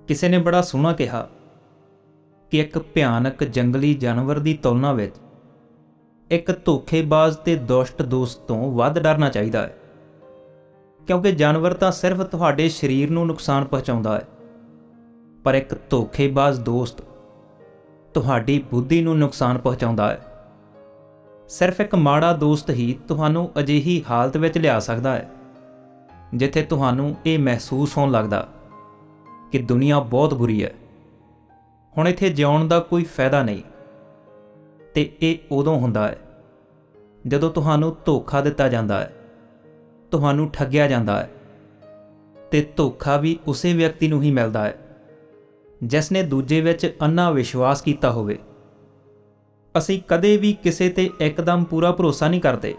किसी ने बड़ा सोहना कहा कि एक भयानक जंगली जानवर की तुलना विच एक धोखेबाज ते दुष्ट दोस्त तो वध डरना चाहिए है, क्योंकि जानवर तो सिर्फ तुहाडे शरीर नूं नुकसान पहुँचाउंदा है, पर एक धोखेबाज दोस्त तुहाडी बुद्धि नूं नुकसान पहुँचाउंदा है। सिर्फ एक माड़ा दोस्त ही तुहानूं अजिही हालत विच लिया सकदा है जिथे तुहानूं ये महसूस होण लगदा कि दुनिया बहुत बुरी है, हुण इत्थे जिउण दा कोई फायदा नहीं। ते ये उदों हुंदा है जदों तुहानूं धोखा दिता जांदा है, तुहानूं ठग्गिया जांदा है, ते धोखा भी उसे व्यक्ति नूं ही मिलदा है जिसने दूजे विच अन्ना विश्वास कीता होवे। असीं कदे भी किसे ते एकदम पूरा भरोसा नहीं करते।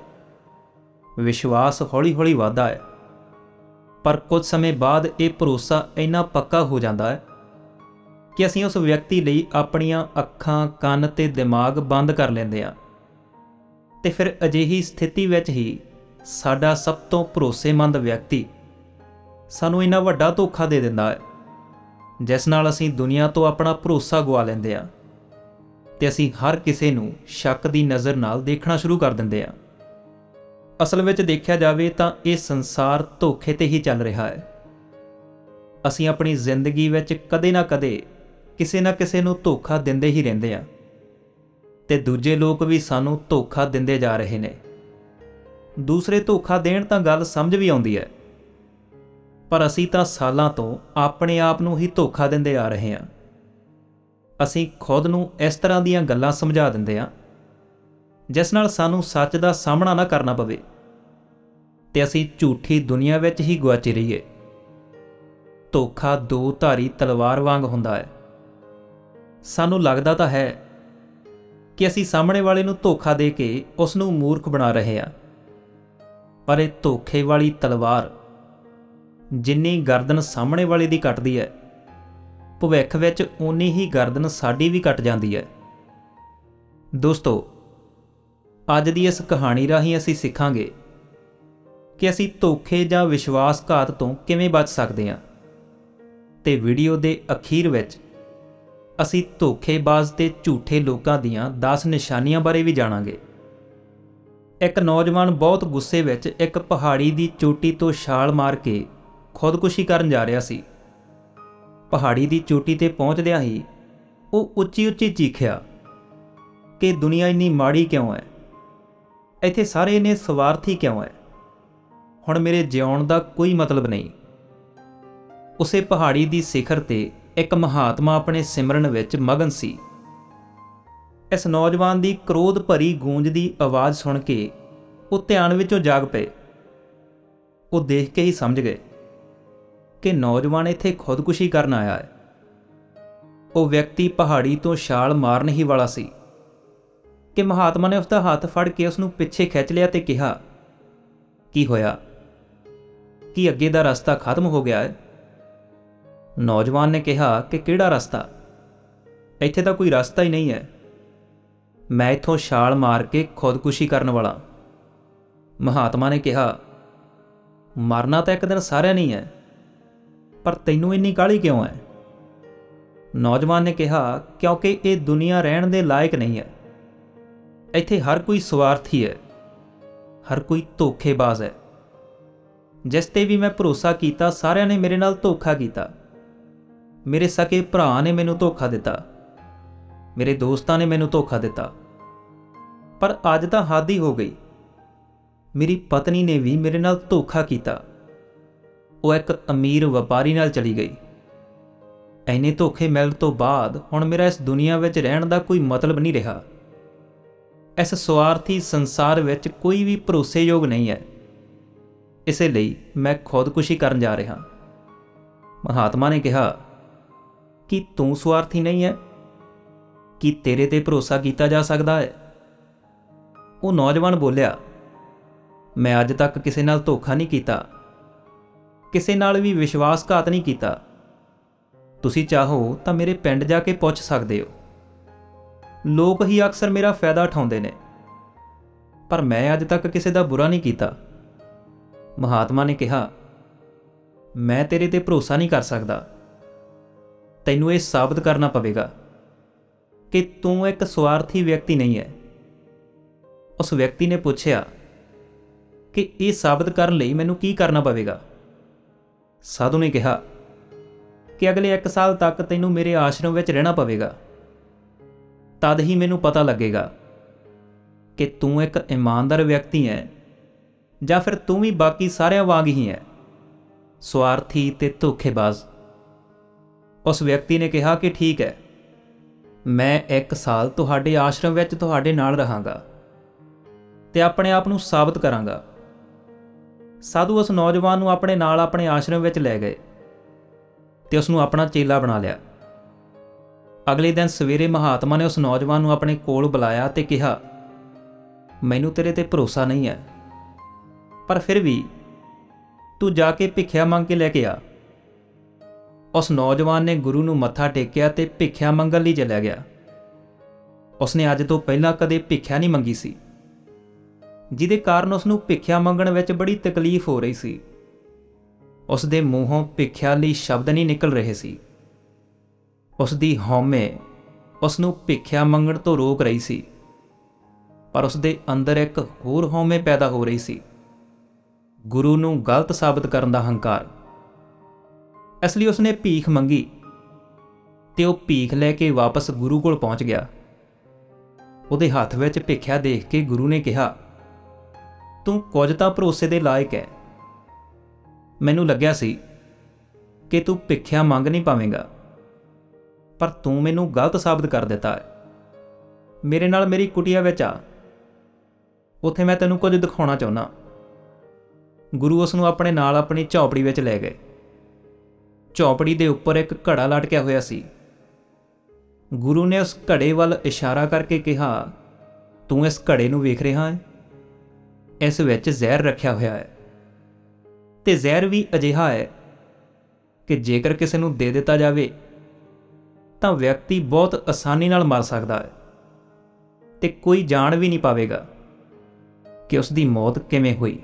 विश्वास हौली हौली वधदा है, पर कुछ समय बाद ये भरोसा इन्ना पक्का हो जाता है कि असीं उस व्यक्ति लई अपणियां अखां कन ते दिमाग बंद कर लैंदे हां, ते फिर अजिही स्थिति विच ही साडा सब तो भरोसेमंद व्यक्ति सानूं इन्ना वड्डा धोखा दे दिंदा है जिस नाल असीं दुनिया तो अपना भरोसा गवा लैंदे हां ते असीं हर किसे नूं शक दी नज़र नाल देखना शुरू कर दिंदे हां। असल विच देखिया जावे तां ये संसार धोखे ते ही चल रहा है। असीं अपनी जिंदगी विच कदे ना कदे किसे ना किसे नूं धोखा दिंदे ही रहिंदे हां ते दूजे लोग भी सानूं धोखा दिंदे जा रहे ने। दूसरे धोखा देण तां गल समझ भी आउंदी है, पर असीं तां सालां तो अपने आप नूं ही धोखा दिंदे आ रहे हां। असीं खुद नूं इस तरह दीयां गल्लां समझा दिंदे हां जिस नाल सानूं सच दा सामना ना करना पवे ते असीं झूठी दुनिया विच ही गुआचे रहीए। धोखा दो धारी तलवार वांग हुंदा है। सानूं लगदा तां है कि असीं सामने वाले नूं धोखा दे के उस नूं मूर्ख बना रहे हां, पर इह धोखे वाली तलवार जिन्नी गर्दन सामने वाले दी कटदी है, भविख विच उन्नी ही गर्दन साडी भी कट जांदी है। दोस्तों, अज दी इस कहानी राहीं असीं सिखांगे कि असीं धोखे जां विश्वासघात तो किवें बच सकदे हां, ते वीडियो दे अखीर विच असीं धोखेबाज ते झूठे लोकां दीयां 10 निशानियां बारे भी जाणांगे। एक नौजवान बहुत गुस्से विच एक पहाड़ी दी चोटी तो छाल मार के खुदकुशी करन जा रिहा सी। पहाड़ी दी चोटी ते पहुंचदियां ही वो उच्ची उच्ची चीखिया कि दुनिया इन्नी माड़ी क्यों है, इत्थे सारे इन्ने स्वार्थी क्यों है, हुण मेरे जिउण दा कोई मतलब नहीं। उसे पहाड़ी दी सिखर ते एक महात्मा अपने सिमरन विच मगन सी। इस नौजवान दी क्रोध भरी गूंज दी आवाज़ सुन के वो ध्यान विचों जाग पे। वो देख के ही समझ गए कि नौजवान इत्थे खुदकुशी करन आया है। वो व्यक्ति पहाड़ी तो छाल मारन ही वाला सी कि महात्मा ने उसका हाथ फड़ के उसनूं पिछे खिंच लिया ते कहा, की होया, कि अगे दा रस्ता खत्म हो गया है? नौजवान ने कहा कि किहड़ा रस्ता, इत्थे तां कोई रास्ता ही नहीं है, मैं इत्थों छाल मार के खुदकुशी करन वाला। महात्मा ने कहा, मरना तो एक दिन सारिਆਂ नहीं है, पर तैनूं इन्नी काहली क्यों है? नौजवान ने कहा, क्योंकि ये दुनिया रहण दे लायक नहीं है। इत्थे हर कोई स्वार्थी है, हर कोई धोखेबाज है। जिस ते भी मैं भरोसा कीता सारिਆਂ ने मेरे नाल धोखा कीता। मेरे सके भरा ने मैनूं धोखा दिता, मेरे दोस्तां ने मैनूं धोखा दिता, पर अज तां हद ही हो गई। मेरी पत्नी ने भी मेरे नाल धोखा कीता, वो एक अमीर व्यापारी नाल चली गई। इन्ने धोखे मिलण तो बाद हुण मेरा इस दुनिया विच रहण दा कोई मतलब नहीं रहा। इस स्वार्थी संसार विच कोई भी भरोसेयोग नहीं है, इसलिए मैं खुदकुशी करन जा रहा। महात्मा ने कहा कि तू स्वार्थी नहीं है, कि तेरे ते भरोसा किया जा सकता है? वो नौजवान बोलिया, मैं अज तक किसी नाल धोखा नहीं किया, किसी नाल भी विश्वासघात नहीं किया। तुसी चाहो तो मेरे पिंड जाके पुछ सकते हो, लोग ही अक्सर मेरा फायदा उठाउंदे ने, पर मैं अज तक किसी का बुरा नहीं किया। महात्मा ने कहा, मैं तेरे ते भरोसा नहीं कर सकता, ਤੈਨੂੰ ਇਹ ਸਾਬਤ ਕਰਨਾ ਪਵੇਗਾ ਕਿ ਤੂੰ ਇੱਕ ਸਵਾਰਥੀ ਵਿਅਕਤੀ ਨਹੀਂ ਹੈ। ਉਸ ਵਿਅਕਤੀ ਨੇ ਪੁੱਛਿਆ ਕਿ ਇਹ ਸਾਬਤ ਕਰਨ ਲਈ ਮੈਨੂੰ ਕੀ ਕਰਨਾ ਪਵੇਗਾ। ਸਾਧੂ ਨੇ ਕਿਹਾ ਕਿ ਅਗਲੇ 1 ਸਾਲ ਤੱਕ ਤੈਨੂੰ ਮੇਰੇ ਆਸ਼ਰਮ ਵਿੱਚ ਰਹਿਣਾ ਪਵੇਗਾ। ਤਦ ਹੀ ਮੈਨੂੰ ਪਤਾ ਲੱਗੇਗਾ ਕਿ ਤੂੰ ਇੱਕ ਇਮਾਨਦਾਰ ਵਿਅਕਤੀ ਹੈ ਜਾਂ ਫਿਰ ਤੂੰ ਵੀ ਬਾਕੀ ਸਾਰਿਆਂ ਵਾਂਗ ਹੀ ਹੈ, ਸਵਾਰਥੀ ਤੇ ਧੋਖੇਬਾਜ਼। ਉਸ ਵਿਅਕਤੀ ਨੇ ਕਿਹਾ ਕਿ ਠੀਕ ਹੈ, ਮੈਂ 1 ਸਾਲ ਤੁਹਾਡੇ ਆਸ਼ਰਮ ਵਿੱਚ ਤੁਹਾਡੇ ਨਾਲ ਰਹਾਂਗਾ ਤੇ ਆਪਣੇ ਆਪ ਨੂੰ ਸਾਬਤ ਕਰਾਂਗਾ। ਸਾਧੂ ਉਸ ਨੌਜਵਾਨ ਨੂੰ ਆਪਣੇ ਨਾਲ ਆਪਣੇ ਆਸ਼ਰਮ ਵਿੱਚ ਲੈ ਗਏ ਤੇ ਉਸ ਨੂੰ ਆਪਣਾ ਚੇਲਾ ਬਣਾ ਲਿਆ। ਅਗਲੇ ਦਿਨ ਸਵੇਰੇ ਮਹਾਤਮਾ ਨੇ ਉਸ ਨੌਜਵਾਨ ਨੂੰ ਆਪਣੇ ਕੋਲ ਬੁਲਾਇਆ ਤੇ ਕਿਹਾ, ਮੈਨੂੰ ਤੇਰੇ ਤੇ ਭਰੋਸਾ ਨਹੀਂ ਹੈ, ਪਰ ਫਿਰ ਵੀ ਤੂੰ ਜਾ ਕੇ ਭਿੱਖਿਆ ਮੰਗ ਕੇ ਲੈ ਕੇ ਆ। ਉਸ ਨੌਜਵਾਨ ਨੇ ਗੁਰੂ ਨੂੰ ਮੱਥਾ ਟੇਕਿਆ ਤੇ ਭਿੱਖਿਆ ਮੰਗਣ ਲਈ ਚਲਿਆ ਗਿਆ। ਉਸਨੇ ਅੱਜ ਤੋਂ ਪਹਿਲਾਂ ਕਦੇ ਭਿੱਖਿਆ ਨਹੀਂ ਮੰਗੀ ਸੀ, ਜਿਹਦੇ ਕਾਰਨ ਉਸ ਨੂੰ ਭਿੱਖਿਆ ਮੰਗਣ ਵਿੱਚ ਬੜੀ ਤਕਲੀਫ ਹੋ ਰਹੀ ਸੀ। ਉਸ ਦੇ ਮੂੰਹੋਂ ਭਿੱਖਿਆ ਲਈ ਸ਼ਬਦ ਨਹੀਂ ਨਿਕਲ ਰਹੇ ਸੀ। ਉਸ ਦੀ ਹਉਮੈ ਉਸ ਨੂੰ ਭਿੱਖਿਆ ਮੰਗਣ ਤੋਂ ਰੋਕ ਰਹੀ ਸੀ, ਪਰ ਉਸ ਦੇ ਅੰਦਰ ਇੱਕ ਹੋਰ ਹਉਮੈ ਪੈਦਾ ਹੋ ਰਹੀ ਸੀ, ਗੁਰੂ ਨੂੰ ਗਲਤ ਸਾਬਤ ਕਰਨ ਦਾ ਹੰਕਾਰ। ਇਸ ਲਈ ਉਸਨੇ ਭੀਖ ਮੰਗੀ ਤੇ ਉਹ ਭੀਖ ਲੈ ਕੇ ਵਾਪਸ ਗੁਰੂ ਕੋਲ ਪਹੁੰਚ ਗਿਆ। ਉਹਦੇ ਹੱਥ ਵਿੱਚ ਭਿੱਖਿਆ ਦੇਖ ਕੇ ਗੁਰੂ ਨੇ ਕਿਹਾ, ਤੂੰ ਕੁਝ ਤਾਂ ਭਰੋਸੇ ਦੇ ਲਾਇਕ ਹੈ। ਮੈਨੂੰ ਲੱਗਿਆ ਸੀ ਕਿ ਤੂੰ ਭਿੱਖਿਆ ਮੰਗ ਨਹੀਂ ਪਾਵੇਂਗਾ, ਪਰ ਤੂੰ ਮੈਨੂੰ ਗਲਤ ਸਾਬਤ ਕਰ ਦਿੱਤਾ ਹੈ। ਮੇਰੇ ਨਾਲ ਮੇਰੀ ਕੁਟੀਆ ਵਿੱਚ ਆ, ਉੱਥੇ ਮੈਂ ਤੈਨੂੰ ਕੁਝ ਦਿਖਾਉਣਾ ਚਾਹੁੰਦਾ। ਗੁਰੂ ਉਸ ਨੂੰ ਆਪਣੇ ਨਾਲ ਆਪਣੀ ਝੌਂਪੜੀ ਵਿੱਚ ਲੈ ਗਏ। ਝੌਂਪੜੀ ਦੇ ਉੱਪਰ ਇੱਕ ਘੜਾ ਲਟਕਿਆ ਹੋਇਆ ਸੀ। ਗੁਰੂ ਨੇ ਉਸ ਘੜੇ ਵੱਲ ਇਸ਼ਾਰਾ ਕਰਕੇ ਕਿਹਾ, ਤੂੰ ਇਸ ਘੜੇ ਨੂੰ ਵੇਖ ਰਿਹਾ ਹੈ? ਇਸ ਵਿੱਚ ਜ਼ਹਿਰ ਰੱਖਿਆ ਹੋਇਆ ਹੈ ਤੇ ਜ਼ਹਿਰ ਵੀ ਅਜਿਹਾ ਹੈ ਕਿ ਜੇਕਰ ਕਿਸੇ ਨੂੰ ਦੇ ਦਿੱਤਾ ਜਾਵੇ ਤਾਂ ਵਿਅਕਤੀ ਬਹੁਤ ਆਸਾਨੀ ਨਾਲ ਮਰ ਸਕਦਾ ਹੈ ਤੇ ਕੋਈ ਜਾਣ ਵੀ ਨਹੀਂ ਪਾਵੇਗਾ ਕਿ ਉਸ ਦੀ ਮੌਤ ਕਿਵੇਂ ਹੋਈ।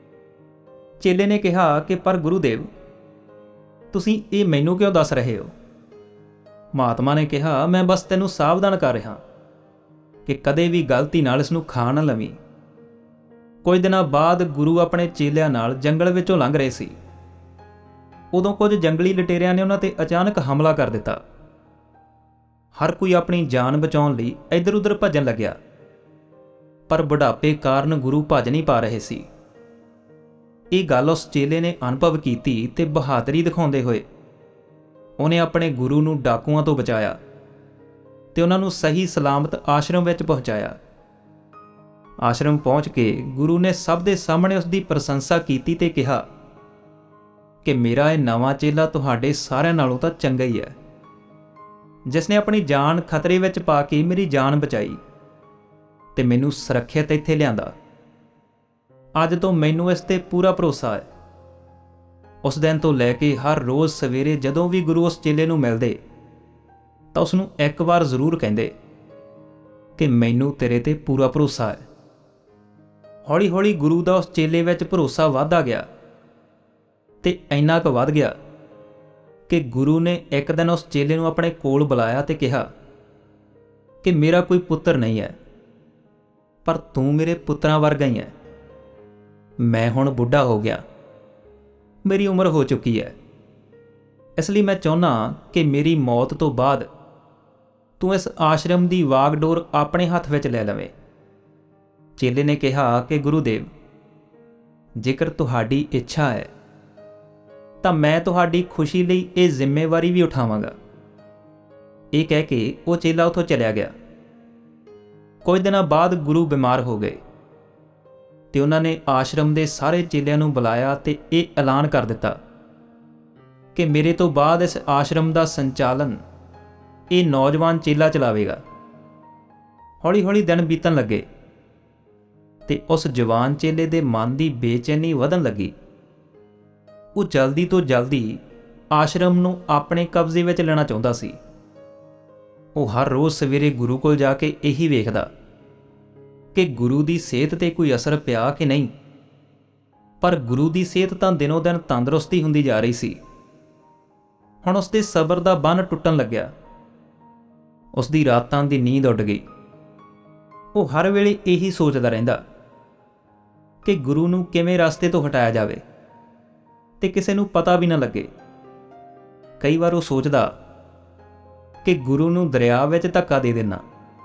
ਚੇਲੇ ਨੇ ਕਿਹਾ ਕਿ ਪਰ ਗੁਰੂਦੇਵ, ਤੁਸੀਂ ਇਹ ਮੈਨੂੰ ਕਿਉਂ ਦੱਸ ਰਹੇ ਹੋ? ਮਹਾਤਮਾ ਨੇ ਕਿਹਾ, ਮੈਂ ਬਸ ਤੈਨੂੰ ਸਾਵਧਾਨ ਕਰ ਰਿਹਾ ਕਿ ਕਦੇ ਵੀ ਗਲਤੀ ਨਾਲ ਇਸ ਨੂੰ ਖਾ ਨਾ ਲਵੀਂ। ਕੁਝ ਦਿਨਾਂ ਬਾਅਦ ਗੁਰੂ ਆਪਣੇ ਚੇਲਿਆਂ ਨਾਲ ਜੰਗਲ ਵਿੱਚੋਂ ਲੰਘ ਰਹੇ ਸੀ। ਉਦੋਂ ਕੁਝ ਜੰਗਲੀ ਲਟੇਰਿਆਂ ਨੇ ਉਹਨਾਂ ਤੇ ਅਚਾਨਕ ਹਮਲਾ ਕਰ ਦਿੱਤਾ। ਹਰ ਕੋਈ ਆਪਣੀ ਜਾਨ ਬਚਾਉਣ ਲਈ ਇੱਧਰ-ਉੱਧਰ ਭੱਜਣ ਲੱਗਿਆ, ਪਰ ਬੁਢਾਪੇ ਕਾਰਨ ਗੁਰੂ ਭੱਜ ਨਹੀਂ ਪਾ ਰਹੇ ਸੀ। ਇਹ ਗੱਲ ਉਸ ਚੇਲੇ ਨੇ ਅਨੁਭਵ ਕੀਤੀ ਤੇ ਬਹਾਦਰੀ ਦਿਖਾਉਂਦੇ ਹੋਏ ਉਹਨੇ ਆਪਣੇ ਗੁਰੂ ਨੂੰ ਡਾਕੂਆਂ ਤੋਂ ਬਚਾਇਆ ਤੇ ਉਹਨਾਂ ਨੂੰ ਸਹੀ ਸਲਾਮਤ ਆਸ਼ਰਮ ਵਿੱਚ ਪਹੁੰਚਾਇਆ। ਆਸ਼ਰਮ ਪਹੁੰਚ ਕੇ ਗੁਰੂ ਨੇ ਸਭ ਦੇ ਸਾਹਮਣੇ ਉਸ ਦੀ ਪ੍ਰਸ਼ੰਸਾ ਕੀਤੀ ਤੇ ਕਿਹਾ ਕਿ ਮੇਰਾ ਇਹ ਨਵਾਂ ਚੇਲਾ ਤੁਹਾਡੇ ਸਾਰਿਆਂ ਨਾਲੋਂ ਤਾਂ ਚੰਗਾ ਹੀ ਹੈ, ਜਿਸ ਨੇ ਆਪਣੀ ਜਾਨ ਖਤਰੇ ਵਿੱਚ ਪਾ ਕੇ ਮੇਰੀ ਜਾਨ ਬਚਾਈ ਤੇ ਮੈਨੂੰ ਸੁਰੱਖਿਅਤ ਇੱਥੇ ਲਿਆਂਦਾ। ਅੱਜ ਤੋਂ ਮੈਨੂੰ ਇਸ ਤੇ ਪੂਰਾ ਭਰੋਸਾ ਹੈ। ਉਸ ਦਿਨ ਤੋਂ ਲੈ ਕੇ ਹਰ ਰੋਜ਼ ਸਵੇਰੇ ਜਦੋਂ ਵੀ ਗੁਰੂ ਉਸ ਚੇਲੇ ਨੂੰ ਮਿਲਦੇ ਤਾਂ ਉਸ ਨੂੰ ਇੱਕ ਵਾਰ ਜ਼ਰੂਰ ਕਹਿੰਦੇ ਕਿ ਮੈਨੂੰ ਤੇਰੇ ਤੇ ਪੂਰਾ ਭਰੋਸਾ ਹੈ। ਹੌਲੀ ਹੌਲੀ ਗੁਰੂ ਦਾ ਉਸ ਚੇਲੇ ਵਿੱਚ ਭਰੋਸਾ ਵੱਧਦਾ ਗਿਆ ਤੇ ਇੰਨਾ ਕੁ ਵੱਧ ਗਿਆ ਕਿ ਗੁਰੂ ਨੇ ਇੱਕ ਦਿਨ ਉਸ ਚੇਲੇ ਨੂੰ ਆਪਣੇ ਕੋਲ ਬੁਲਾਇਆ ਤੇ ਕਿਹਾ ਕਿ ਮੇਰਾ ਕੋਈ ਪੁੱਤਰ ਨਹੀਂ ਹੈ, ਪਰ ਤੂੰ ਮੇਰੇ ਪੁੱਤਰਾਂ ਵਰਗਾ ਹੀ ਹੈ। ਮੈਂ ਹੁਣ ਬੁੱਢਾ ਹੋ ਗਿਆ, ਮੇਰੀ ਉਮਰ ਹੋ ਚੁੱਕੀ ਹੈ, ਇਸ ਲਈ ਮੈਂ ਚਾਹੁੰਦਾ ਕਿ ਮੇਰੀ ਮੌਤ ਤੋਂ ਬਾਅਦ ਤੂੰ ਇਸ ਆਸ਼ਰਮ ਦੀ ਵਾਗਡੋਰ ਆਪਣੇ ਹੱਥ ਵਿੱਚ ਲੈ ਲਵੇਂ। ਚੇਲੇ ਨੇ ਕਿਹਾ ਕਿ ਗੁਰੂਦੇਵ, ਜੇਕਰ ਤੁਹਾਡੀ ਇੱਛਾ ਹੈ ਤਾਂ ਮੈਂ ਤੁਹਾਡੀ ਖੁਸ਼ੀ ਲਈ ਇਹ ਜ਼ਿੰਮੇਵਾਰੀ ਵੀ ਉਠਾਵਾਂਗਾ। ਇਹ ਕਹਿ ਕੇ ਉਹ ਚੇਲਾ ਉੱਥੋਂ ਚਲਿਆ ਗਿਆ। ਕੁਝ ਦਿਨਾਂ ਬਾਅਦ ਗੁਰੂ ਬਿਮਾਰ ਹੋ ਗਏ ਤੇ ਉਹਨਾਂ ਨੇ ਆਸ਼ਰਮ ਦੇ ਸਾਰੇ ਚੇਲਿਆਂ ਨੂੰ ਬੁਲਾਇਆ ਤੇ ਇਹ ਐਲਾਨ ਕਰ ਦਿੱਤਾ ਕਿ ਮੇਰੇ ਤੋਂ ਬਾਅਦ ਇਸ ਆਸ਼ਰਮ ਦਾ ਸੰਚਾਲਨ ਇਹ ਨੌਜਵਾਨ ਚੇਲਾ ਚਲਾਵੇਗਾ। ਹੌਲੀ ਹੌਲੀ ਦਿਨ ਬੀਤਣ ਲੱਗੇ ਤੇ ਉਸ ਜਵਾਨ ਚੇਲੇ ਦੇ ਮਨ ਦੀ ਬੇਚੈਨੀ ਵਧਣ ਲੱਗੀ। ਉਹ ਜਲਦੀ ਤੋਂ ਜਲਦੀ ਆਸ਼ਰਮ ਨੂੰ ਆਪਣੇ ਕਬਜ਼ੇ ਵਿੱਚ ਲੈਣਾ ਚਾਹੁੰਦਾ ਸੀ। ਉਹ ਹਰ ਰੋਜ਼ ਸਵੇਰੇ ਗੁਰੂ ਕੋਲ ਜਾ ਕੇ ਇਹੀ ਵੇਖਦਾ ਕਿ ਗੁਰੂ ਦੀ ਸਿਹਤ 'ਤੇ ਕੋਈ ਅਸਰ ਪਿਆ ਕਿ ਨਹੀਂ, ਪਰ ਗੁਰੂ ਦੀ ਸਿਹਤ ਤਾਂ ਦਿਨੋਂ ਦਿਨ ਤੰਦਰੁਸਤੀ ਹੁੰਦੀ ਜਾ ਰਹੀ ਸੀ। ਹੁਣ ਉਸਦੇ ਸਬਰ ਦਾ ਬੰਨ ਟੁੱਟਣ ਲੱਗਿਆ। ਉਸਦੀ ਰਾਤਾਂ ਦੀ ਨੀਂਦ ਉੱਡ ਗਈ। ਉਹ ਹਰ ਵੇਲੇ ਇਹੀ ਸੋਚਦਾ ਰਹਿੰਦਾ ਕਿ ਗੁਰੂ ਨੂੰ ਕਿਵੇਂ ਰਸਤੇ ਤੋਂ ਹਟਾਇਆ ਜਾਵੇ ਤੇ ਕਿਸੇ ਨੂੰ ਪਤਾ ਵੀ ਨਾ ਲੱਗੇ। ਕਈ ਵਾਰ ਉਹ ਸੋਚਦਾ ਕਿ ਗੁਰੂ ਨੂੰ ਦਰਿਆ ਵਿੱਚ ਧੱਕਾ ਦੇ ਦੇਣਾ,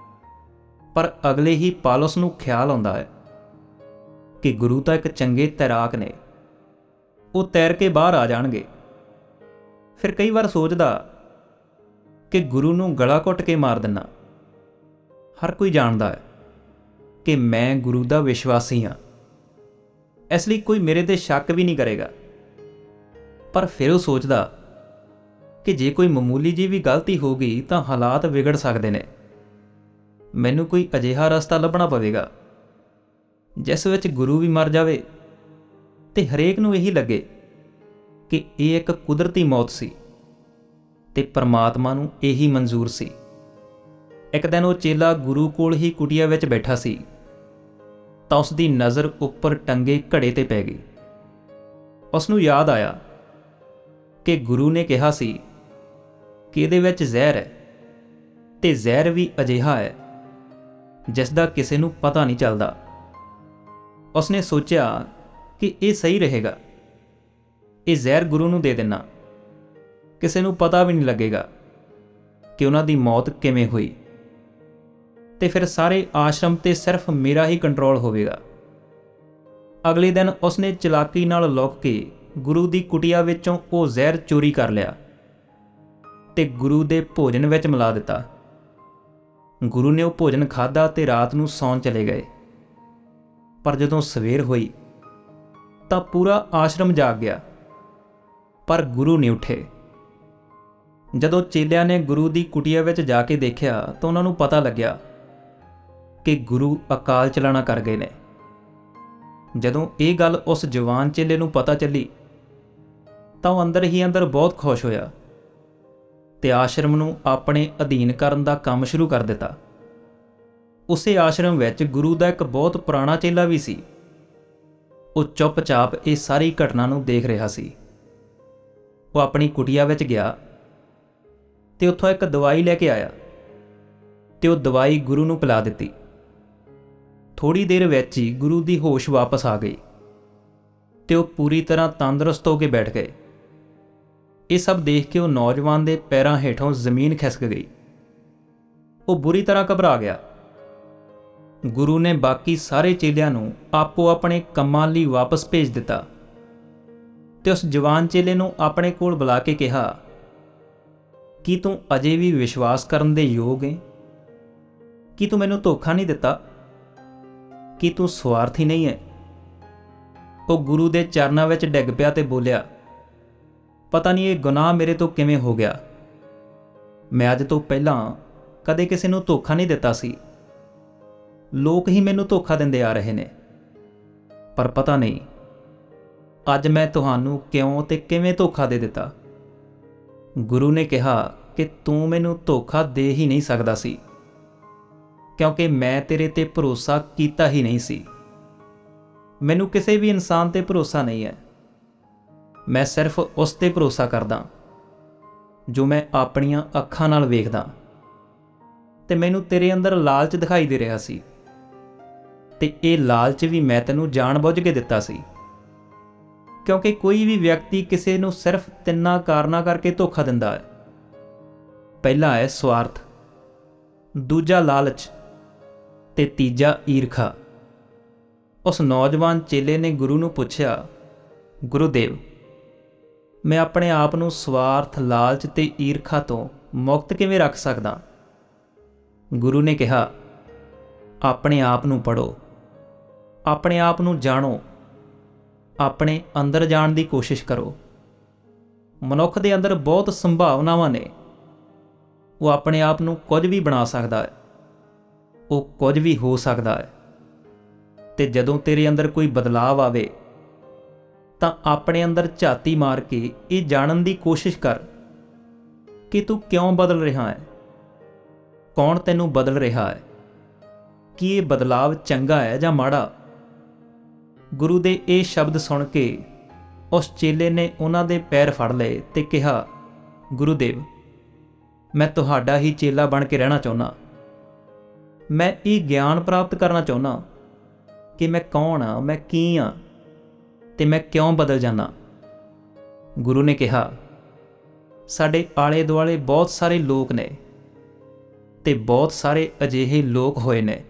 ਪਰ ਅਗਲੇ ਹੀ ਪਲ ਉਸ ਨੂੰ ਖਿਆਲ ਆਉਂਦਾ ਹੈ ਕਿ ਗੁਰੂ ਤਾਂ ਇੱਕ ਚੰਗੇ ਤੈਰਾਕ ਨੇ, ਉਹ ਤੈਰ ਕੇ ਬਾਹਰ ਆ ਜਾਣਗੇ। ਫਿਰ ਕਈ ਵਾਰ ਸੋਚਦਾ ਕਿ ਗੁਰੂ ਨੂੰ ਗਲਾ ਘੁੱਟ ਕੇ ਮਾਰ ਦੇਣਾ। ਹਰ ਕੋਈ ਜਾਣਦਾ ਹੈ ਕਿ ਮੈਂ ਗੁਰੂ ਦਾ ਵਿਸ਼ਵਾਸੀ ਹਾਂ, ਇਸ ਲਈ ਕੋਈ ਮੇਰੇ 'ਤੇ ਸ਼ੱਕ ਵੀ ਨਹੀਂ ਕਰੇਗਾ। ਪਰ ਫਿਰ ਉਹ ਸੋਚਦਾ ਕਿ ਜੇ ਕੋਈ ਮਾਮੂਲੀ ਜਿਹੀ ਵੀ ਗਲਤੀ ਹੋ ਗਈ ਤਾਂ ਹਾਲਾਤ ਵਿਗੜ ਸਕਦੇ ਨੇ। ਮੈਨੂੰ ਕੋਈ ਅਜਿਹਾ ਰਸਤਾ ਲੱਭਣਾ ਪਵੇਗਾ ਜਿਸ ਵਿੱਚ ਗੁਰੂ ਵੀ ਮਰ ਜਾਵੇ ਤੇ ਹਰੇਕ ਨੂੰ ਇਹੀ ਲੱਗੇ ਕਿ ਇਹ ਇੱਕ ਕੁਦਰਤੀ ਮੌਤ ਸੀ ਤੇ ਪਰਮਾਤਮਾ ਨੂੰ ਇਹੀ ਮਨਜ਼ੂਰ ਸੀ। ਇੱਕ ਦਿਨ ਉਹ ਚੇਲਾ ਗੁਰੂ ਕੋਲ ਹੀ ਕੁਟੀਆ ਵਿੱਚ ਬੈਠਾ ਸੀ ਤਾਂ ਉਸ ਦੀ ਨਜ਼ਰ ਉੱਪਰ ਟੰਗੇ ਘੜੇ ਤੇ ਪੈ ਗਈ। ਉਸ ਨੂੰ ਯਾਦ ਆਇਆ ਕਿ ਗੁਰੂ ਨੇ ਕਿਹਾ ਸੀ ਕਿ ਇਹਦੇ ਵਿੱਚ ਜ਼ਹਿਰ ਹੈ, ਤੇ ਜ਼ਹਿਰ ਵੀ ਅਜਿਹਾ ਹੈ ਜਿਸ ਦਾ ਕਿਸੇ ਨੂੰ ਪਤਾ ਨਹੀਂ ਚੱਲਦਾ। ਉਸਨੇ ਸੋਚਿਆ ਕਿ ਇਹ ਸਹੀ ਰਹੇਗਾ, ਇਹ ਜ਼ਹਿਰ ਗੁਰੂ ਨੂੰ ਦੇ ਦੇਣਾ, ਕਿਸੇ ਨੂੰ ਪਤਾ ਵੀ ਨਹੀਂ ਲੱਗੇਗਾ ਕਿ ਉਹਨਾਂ ਦੀ ਮੌਤ ਕਿਵੇਂ ਹੋਈ, ਤੇ ਫਿਰ ਸਾਰੇ ਆਸ਼ਰਮ 'ਤੇ ਸਿਰਫ ਮੇਰਾ ਹੀ ਕੰਟਰੋਲ ਹੋਵੇਗਾ। ਅਗਲੇ ਦਿਨ ਉਸਨੇ ਚਲਾਕੀ ਨਾਲ ਲੁਕ ਕੇ ਗੁਰੂ ਦੀ ਕੁਟੀਆ ਵਿੱਚੋਂ ਉਹ ਜ਼ਹਿਰ ਚੋਰੀ ਕਰ ਲਿਆ ਤੇ ਗੁਰੂ ਦੇ ਭੋਜਨ ਵਿੱਚ ਮਿਲਾ ਦਿੱਤਾ। ਗੁਰੂ ਨੇ ਉਹ ਭੋਜਨ ਖਾਧਾ ਤੇ ਰਾਤ ਨੂੰ ਸੌਣ ਚਲੇ ਗਏ। ਪਰ ਜਦੋਂ ਸਵੇਰ ਹੋਈ ਤਾਂ ਪੂਰਾ ਆਸ਼ਰਮ ਜਾਗ ਗਿਆ, ਪਰ ਗੁਰੂ ਨਹੀਂ ਉੱਠੇ। ਜਦੋਂ ਚੇਲਿਆਂ ਨੇ ਗੁਰੂ ਦੀ ਕੁਟੀਆ ਵਿੱਚ ਜਾ ਕੇ ਦੇਖਿਆ ਤਾਂ ਉਹਨਾਂ ਨੂੰ ਪਤਾ ਲੱਗਿਆ ਕਿ ਗੁਰੂ ਅਕਾਲ ਚਲਾਣਾ ਕਰ ਗਏ ਨੇ। ਜਦੋਂ ਇਹ ਗੱਲ ਉਸ ਜਵਾਨ ਚੇਲੇ ਨੂੰ ਪਤਾ ਚੱਲੀ ਤਾਂ ਉਹ ਅੰਦਰ ਹੀ ਅੰਦਰ ਬਹੁਤ ਖੁਸ਼ ਹੋਇਆ ਤੇ ਆਸ਼ਰਮ ਨੂੰ ਆਪਣੇ ਅਧੀਨ ਕਰਨ ਦਾ ਕੰਮ ਸ਼ੁਰੂ ਕਰ ਦਿੱਤਾ। ਉਸੇ ਆਸ਼ਰਮ ਵਿੱਚ ਗੁਰੂ ਦਾ ਇੱਕ ਬਹੁਤ ਪੁਰਾਣਾ ਚੇਲਾ ਵੀ ਸੀ। ਉਹ ਚੁੱਪਚਾਪ ਇਹ ਸਾਰੀ ਘਟਨਾ ਨੂੰ ਦੇਖ ਰਿਹਾ ਸੀ। ਉਹ ਆਪਣੀ ਕੁਟੀਆ ਵਿੱਚ ਗਿਆ ਤੇ ਉੱਥੋਂ ਇੱਕ ਦਵਾਈ ਲੈ ਕੇ ਆਇਆ ਤੇ ਉਹ ਦਵਾਈ ਗੁਰੂ ਨੂੰ ਪਿਲਾ ਦਿੱਤੀ। ਥੋੜ੍ਹੀ ਦੇਰ ਵਿੱਚ ਹੀ ਗੁਰੂ ਦੀ ਹੋਸ਼ ਵਾਪਸ ਆ ਗਈ ਤੇ ਉਹ ਪੂਰੀ ਤਰ੍ਹਾਂ ਤੰਦਰੁਸਤ ਹੋ ਕੇ ਬੈਠ ਗਏ। ਇਹ ਸਭ ਦੇਖ ਕੇ ਉਹ ਨੌਜਵਾਨ ਦੇ ਪੈਰਾਂ ਹੇਠੋਂ ਜ਼ਮੀਨ ਖਿਸਕ ਗਈ। ਉਹ ਬੁਰੀ ਤਰ੍ਹਾਂ ਘਬਰਾ ਗਿਆ। ਗੁਰੂ ਨੇ ਬਾਕੀ ਸਾਰੇ ਚੇਲਿਆਂ ਨੂੰ ਆਪੋ ਆਪਣੇ ਕੰਮਾਂ ਲਈ ਵਾਪਸ ਭੇਜ ਦਿੱਤਾ ਤੇ ਉਸ ਜਵਾਨ ਚੇਲੇ ਨੂੰ ਆਪਣੇ ਕੋਲ ਬੁਲਾ ਕੇ ਕਿਹਾ, ਕੀ ਤੂੰ ਅਜੇ ਵੀ ਵਿਸ਼ਵਾਸ ਕਰਨ ਦੇ ਯੋਗ ਹੈ? ਕੀ ਤੂੰ ਮੈਨੂੰ ਧੋਖਾ ਨਹੀਂ ਦਿੱਤਾ? ਕੀ ਤੂੰ ਸਵਾਰਥੀ ਨਹੀਂ ਹੈ? ਉਹ ਗੁਰੂ ਦੇ ਚਰਨਾਂ ਵਿੱਚ ਡਿੱਗ ਪਿਆ ਤੇ ਬੋਲਿਆ, ਪਤਾ ਨਹੀਂ ਇਹ ਗੁਨਾਹ ਮੇਰੇ ਤੋਂ ਕਿਵੇਂ ਹੋ ਗਿਆ। ਮੈਂ ਅੱਜ ਤੋਂ ਪਹਿਲਾਂ ਕਦੇ ਕਿਸੇ ਨੂੰ ਧੋਖਾ ਨਹੀਂ ਦਿੱਤਾ ਸੀ। ਲੋਕ ਹੀ ਮੈਨੂੰ ਧੋਖਾ ਦਿੰਦੇ ਆ ਰਹੇ ਨੇ, ਪਰ ਪਤਾ ਨਹੀਂ ਅੱਜ ਮੈਂ ਤੁਹਾਨੂੰ ਕਿਉਂ ਤੇ ਕਿਵੇਂ ਧੋਖਾ ਦੇ ਦਿੱਤਾ। ਗੁਰੂ ਨੇ ਕਿਹਾ ਕਿ ਤੂੰ ਮੈਨੂੰ ਧੋਖਾ ਦੇ ਹੀ ਨਹੀਂ ਸਕਦਾ ਸੀ, ਕਿਉਂਕਿ ਮੈਂ ਤੇਰੇ ਤੇ ਭਰੋਸਾ ਕੀਤਾ ਹੀ ਨਹੀਂ ਸੀ। ਮੈਨੂੰ ਕਿਸੇ ਵੀ ਇਨਸਾਨ ਤੇ ਭਰੋਸਾ ਨਹੀਂ ਹੈ। ਮੈਂ ਸਿਰਫ ਉਸ ਤੇ ਭਰੋਸਾ ਕਰਦਾ ਜੋ ਮੈਂ ਆਪਣੀਆਂ ਅੱਖਾਂ ਨਾਲ ਵੇਖਦਾ, ਤੇ ਮੈਨੂੰ ਤੇਰੇ ਅੰਦਰ ਲਾਲਚ ਦਿਖਾਈ ਦੇ ਰਿਹਾ ਸੀ, ਤੇ ਇਹ ਲਾਲਚ ਵੀ ਮੈਂ ਤੈਨੂੰ ਜਾਣ-ਬੁੱਝ ਕੇ ਦਿੱਤਾ ਸੀ, ਕਿਉਂਕਿ ਕੋਈ ਵੀ ਵਿਅਕਤੀ ਕਿਸੇ ਨੂੰ ਸਿਰਫ ਤਿੰਨਾਂ ਕਾਰਨਾਂ ਕਰਕੇ ਧੋਖਾ ਦਿੰਦਾ ਹੈ। ਪਹਿਲਾ ਹੈ ਸਵਾਰਥ, ਦੂਜਾ ਲਾਲਚ ਤੇ ਤੀਜਾ ਈਰਖਾ। ਉਸ ਨੌਜਵਾਨ ਚੇਲੇ ਨੇ ਗੁਰੂ ਨੂੰ ਪੁੱਛਿਆ, ਗੁਰੂਦੇਵ, ਮੈਂ ਆਪਣੇ ਆਪ ਨੂੰ ਸਵਾਰਥ, ਲਾਲਚ ਤੇ ਈਰਖਾ ਤੋਂ ਮੁਕਤ ਕਿਵੇਂ ਰੱਖ ਸਕਦਾ? ਗੁਰੂ ਨੇ ਕਿਹਾ, ਆਪਣੇ ਆਪ ਨੂੰ ਪੜ੍ਹੋ, ਆਪਣੇ ਆਪ ਨੂੰ ਜਾਣੋ, ਆਪਣੇ ਅੰਦਰ ਜਾਣ ਦੀ ਕੋਸ਼ਿਸ਼ ਕਰੋ। ਮਨੁੱਖ ਦੇ ਅੰਦਰ ਬਹੁਤ ਸੰਭਾਵਨਾਵਾਂ ਨੇ। ਉਹ ਆਪਣੇ ਆਪ ਨੂੰ ਕੁਝ ਵੀ ਬਣਾ ਸਕਦਾ ਹੈ, ਉਹ ਕੁਝ ਵੀ ਹੋ ਸਕਦਾ ਹੈ। ਤੇ ਜਦੋਂ ਤੇਰੇ ਅੰਦਰ ਕੋਈ ਬਦਲਾਅ ਆਵੇ ਤਾਂ ਆਪਣੇ ਅੰਦਰ ਝਾਤੀ ਮਾਰ ਕੇ ਇਹ ਜਾਣਨ ਦੀ ਕੋਸ਼ਿਸ਼ ਕਰ ਕਿ ਤੂੰ ਕਿਉਂ ਬਦਲ ਰਿਹਾ ਹੈ, ਕੌਣ ਤੈਨੂੰ ਬਦਲ ਰਿਹਾ ਹੈ, ਕੀ ਇਹ ਬਦਲਾਅ ਚੰਗਾ ਹੈ ਜਾਂ ਮਾੜਾ। ਗੁਰੂ ਦੇ ਇਹ ਸ਼ਬਦ ਸੁਣ ਕੇ ਉਸ ਚੇਲੇ ਨੇ ਉਹਨਾਂ ਦੇ ਪੈਰ ਫੜ ਲਏ ਤੇ ਕਿਹਾ, ਗੁਰੂਦੇਵ, ਮੈਂ ਤੁਹਾਡਾ ਹੀ ਚੇਲਾ ਬਣ ਕੇ ਰਹਿਣਾ ਚਾਹੁੰਦਾ। ਮੈਂ ਇਹ ਗਿਆਨ ਪ੍ਰਾਪਤ ਕਰਨਾ ਚਾਹੁੰਦਾ ਕਿ ਮੈਂ ਕੌਣ ਹਾਂ, ਮੈਂ ਕੀ ਹਾਂ ਤੇ ਮੈਂ ਕਿਉਂ ਬਦਲ ਜਾਂਦਾ। ਗੁਰੂ ਨੇ ਕਿਹਾ, ਸਾਡੇ ਆਲੇ ਦੁਆਲੇ ਬਹੁਤ ਸਾਰੇ ਲੋਕ ਨੇ ਤੇ ਬਹੁਤ ਸਾਰੇ ਅਜਿਹੇ ਲੋਕ ਹੋਏ ਨੇ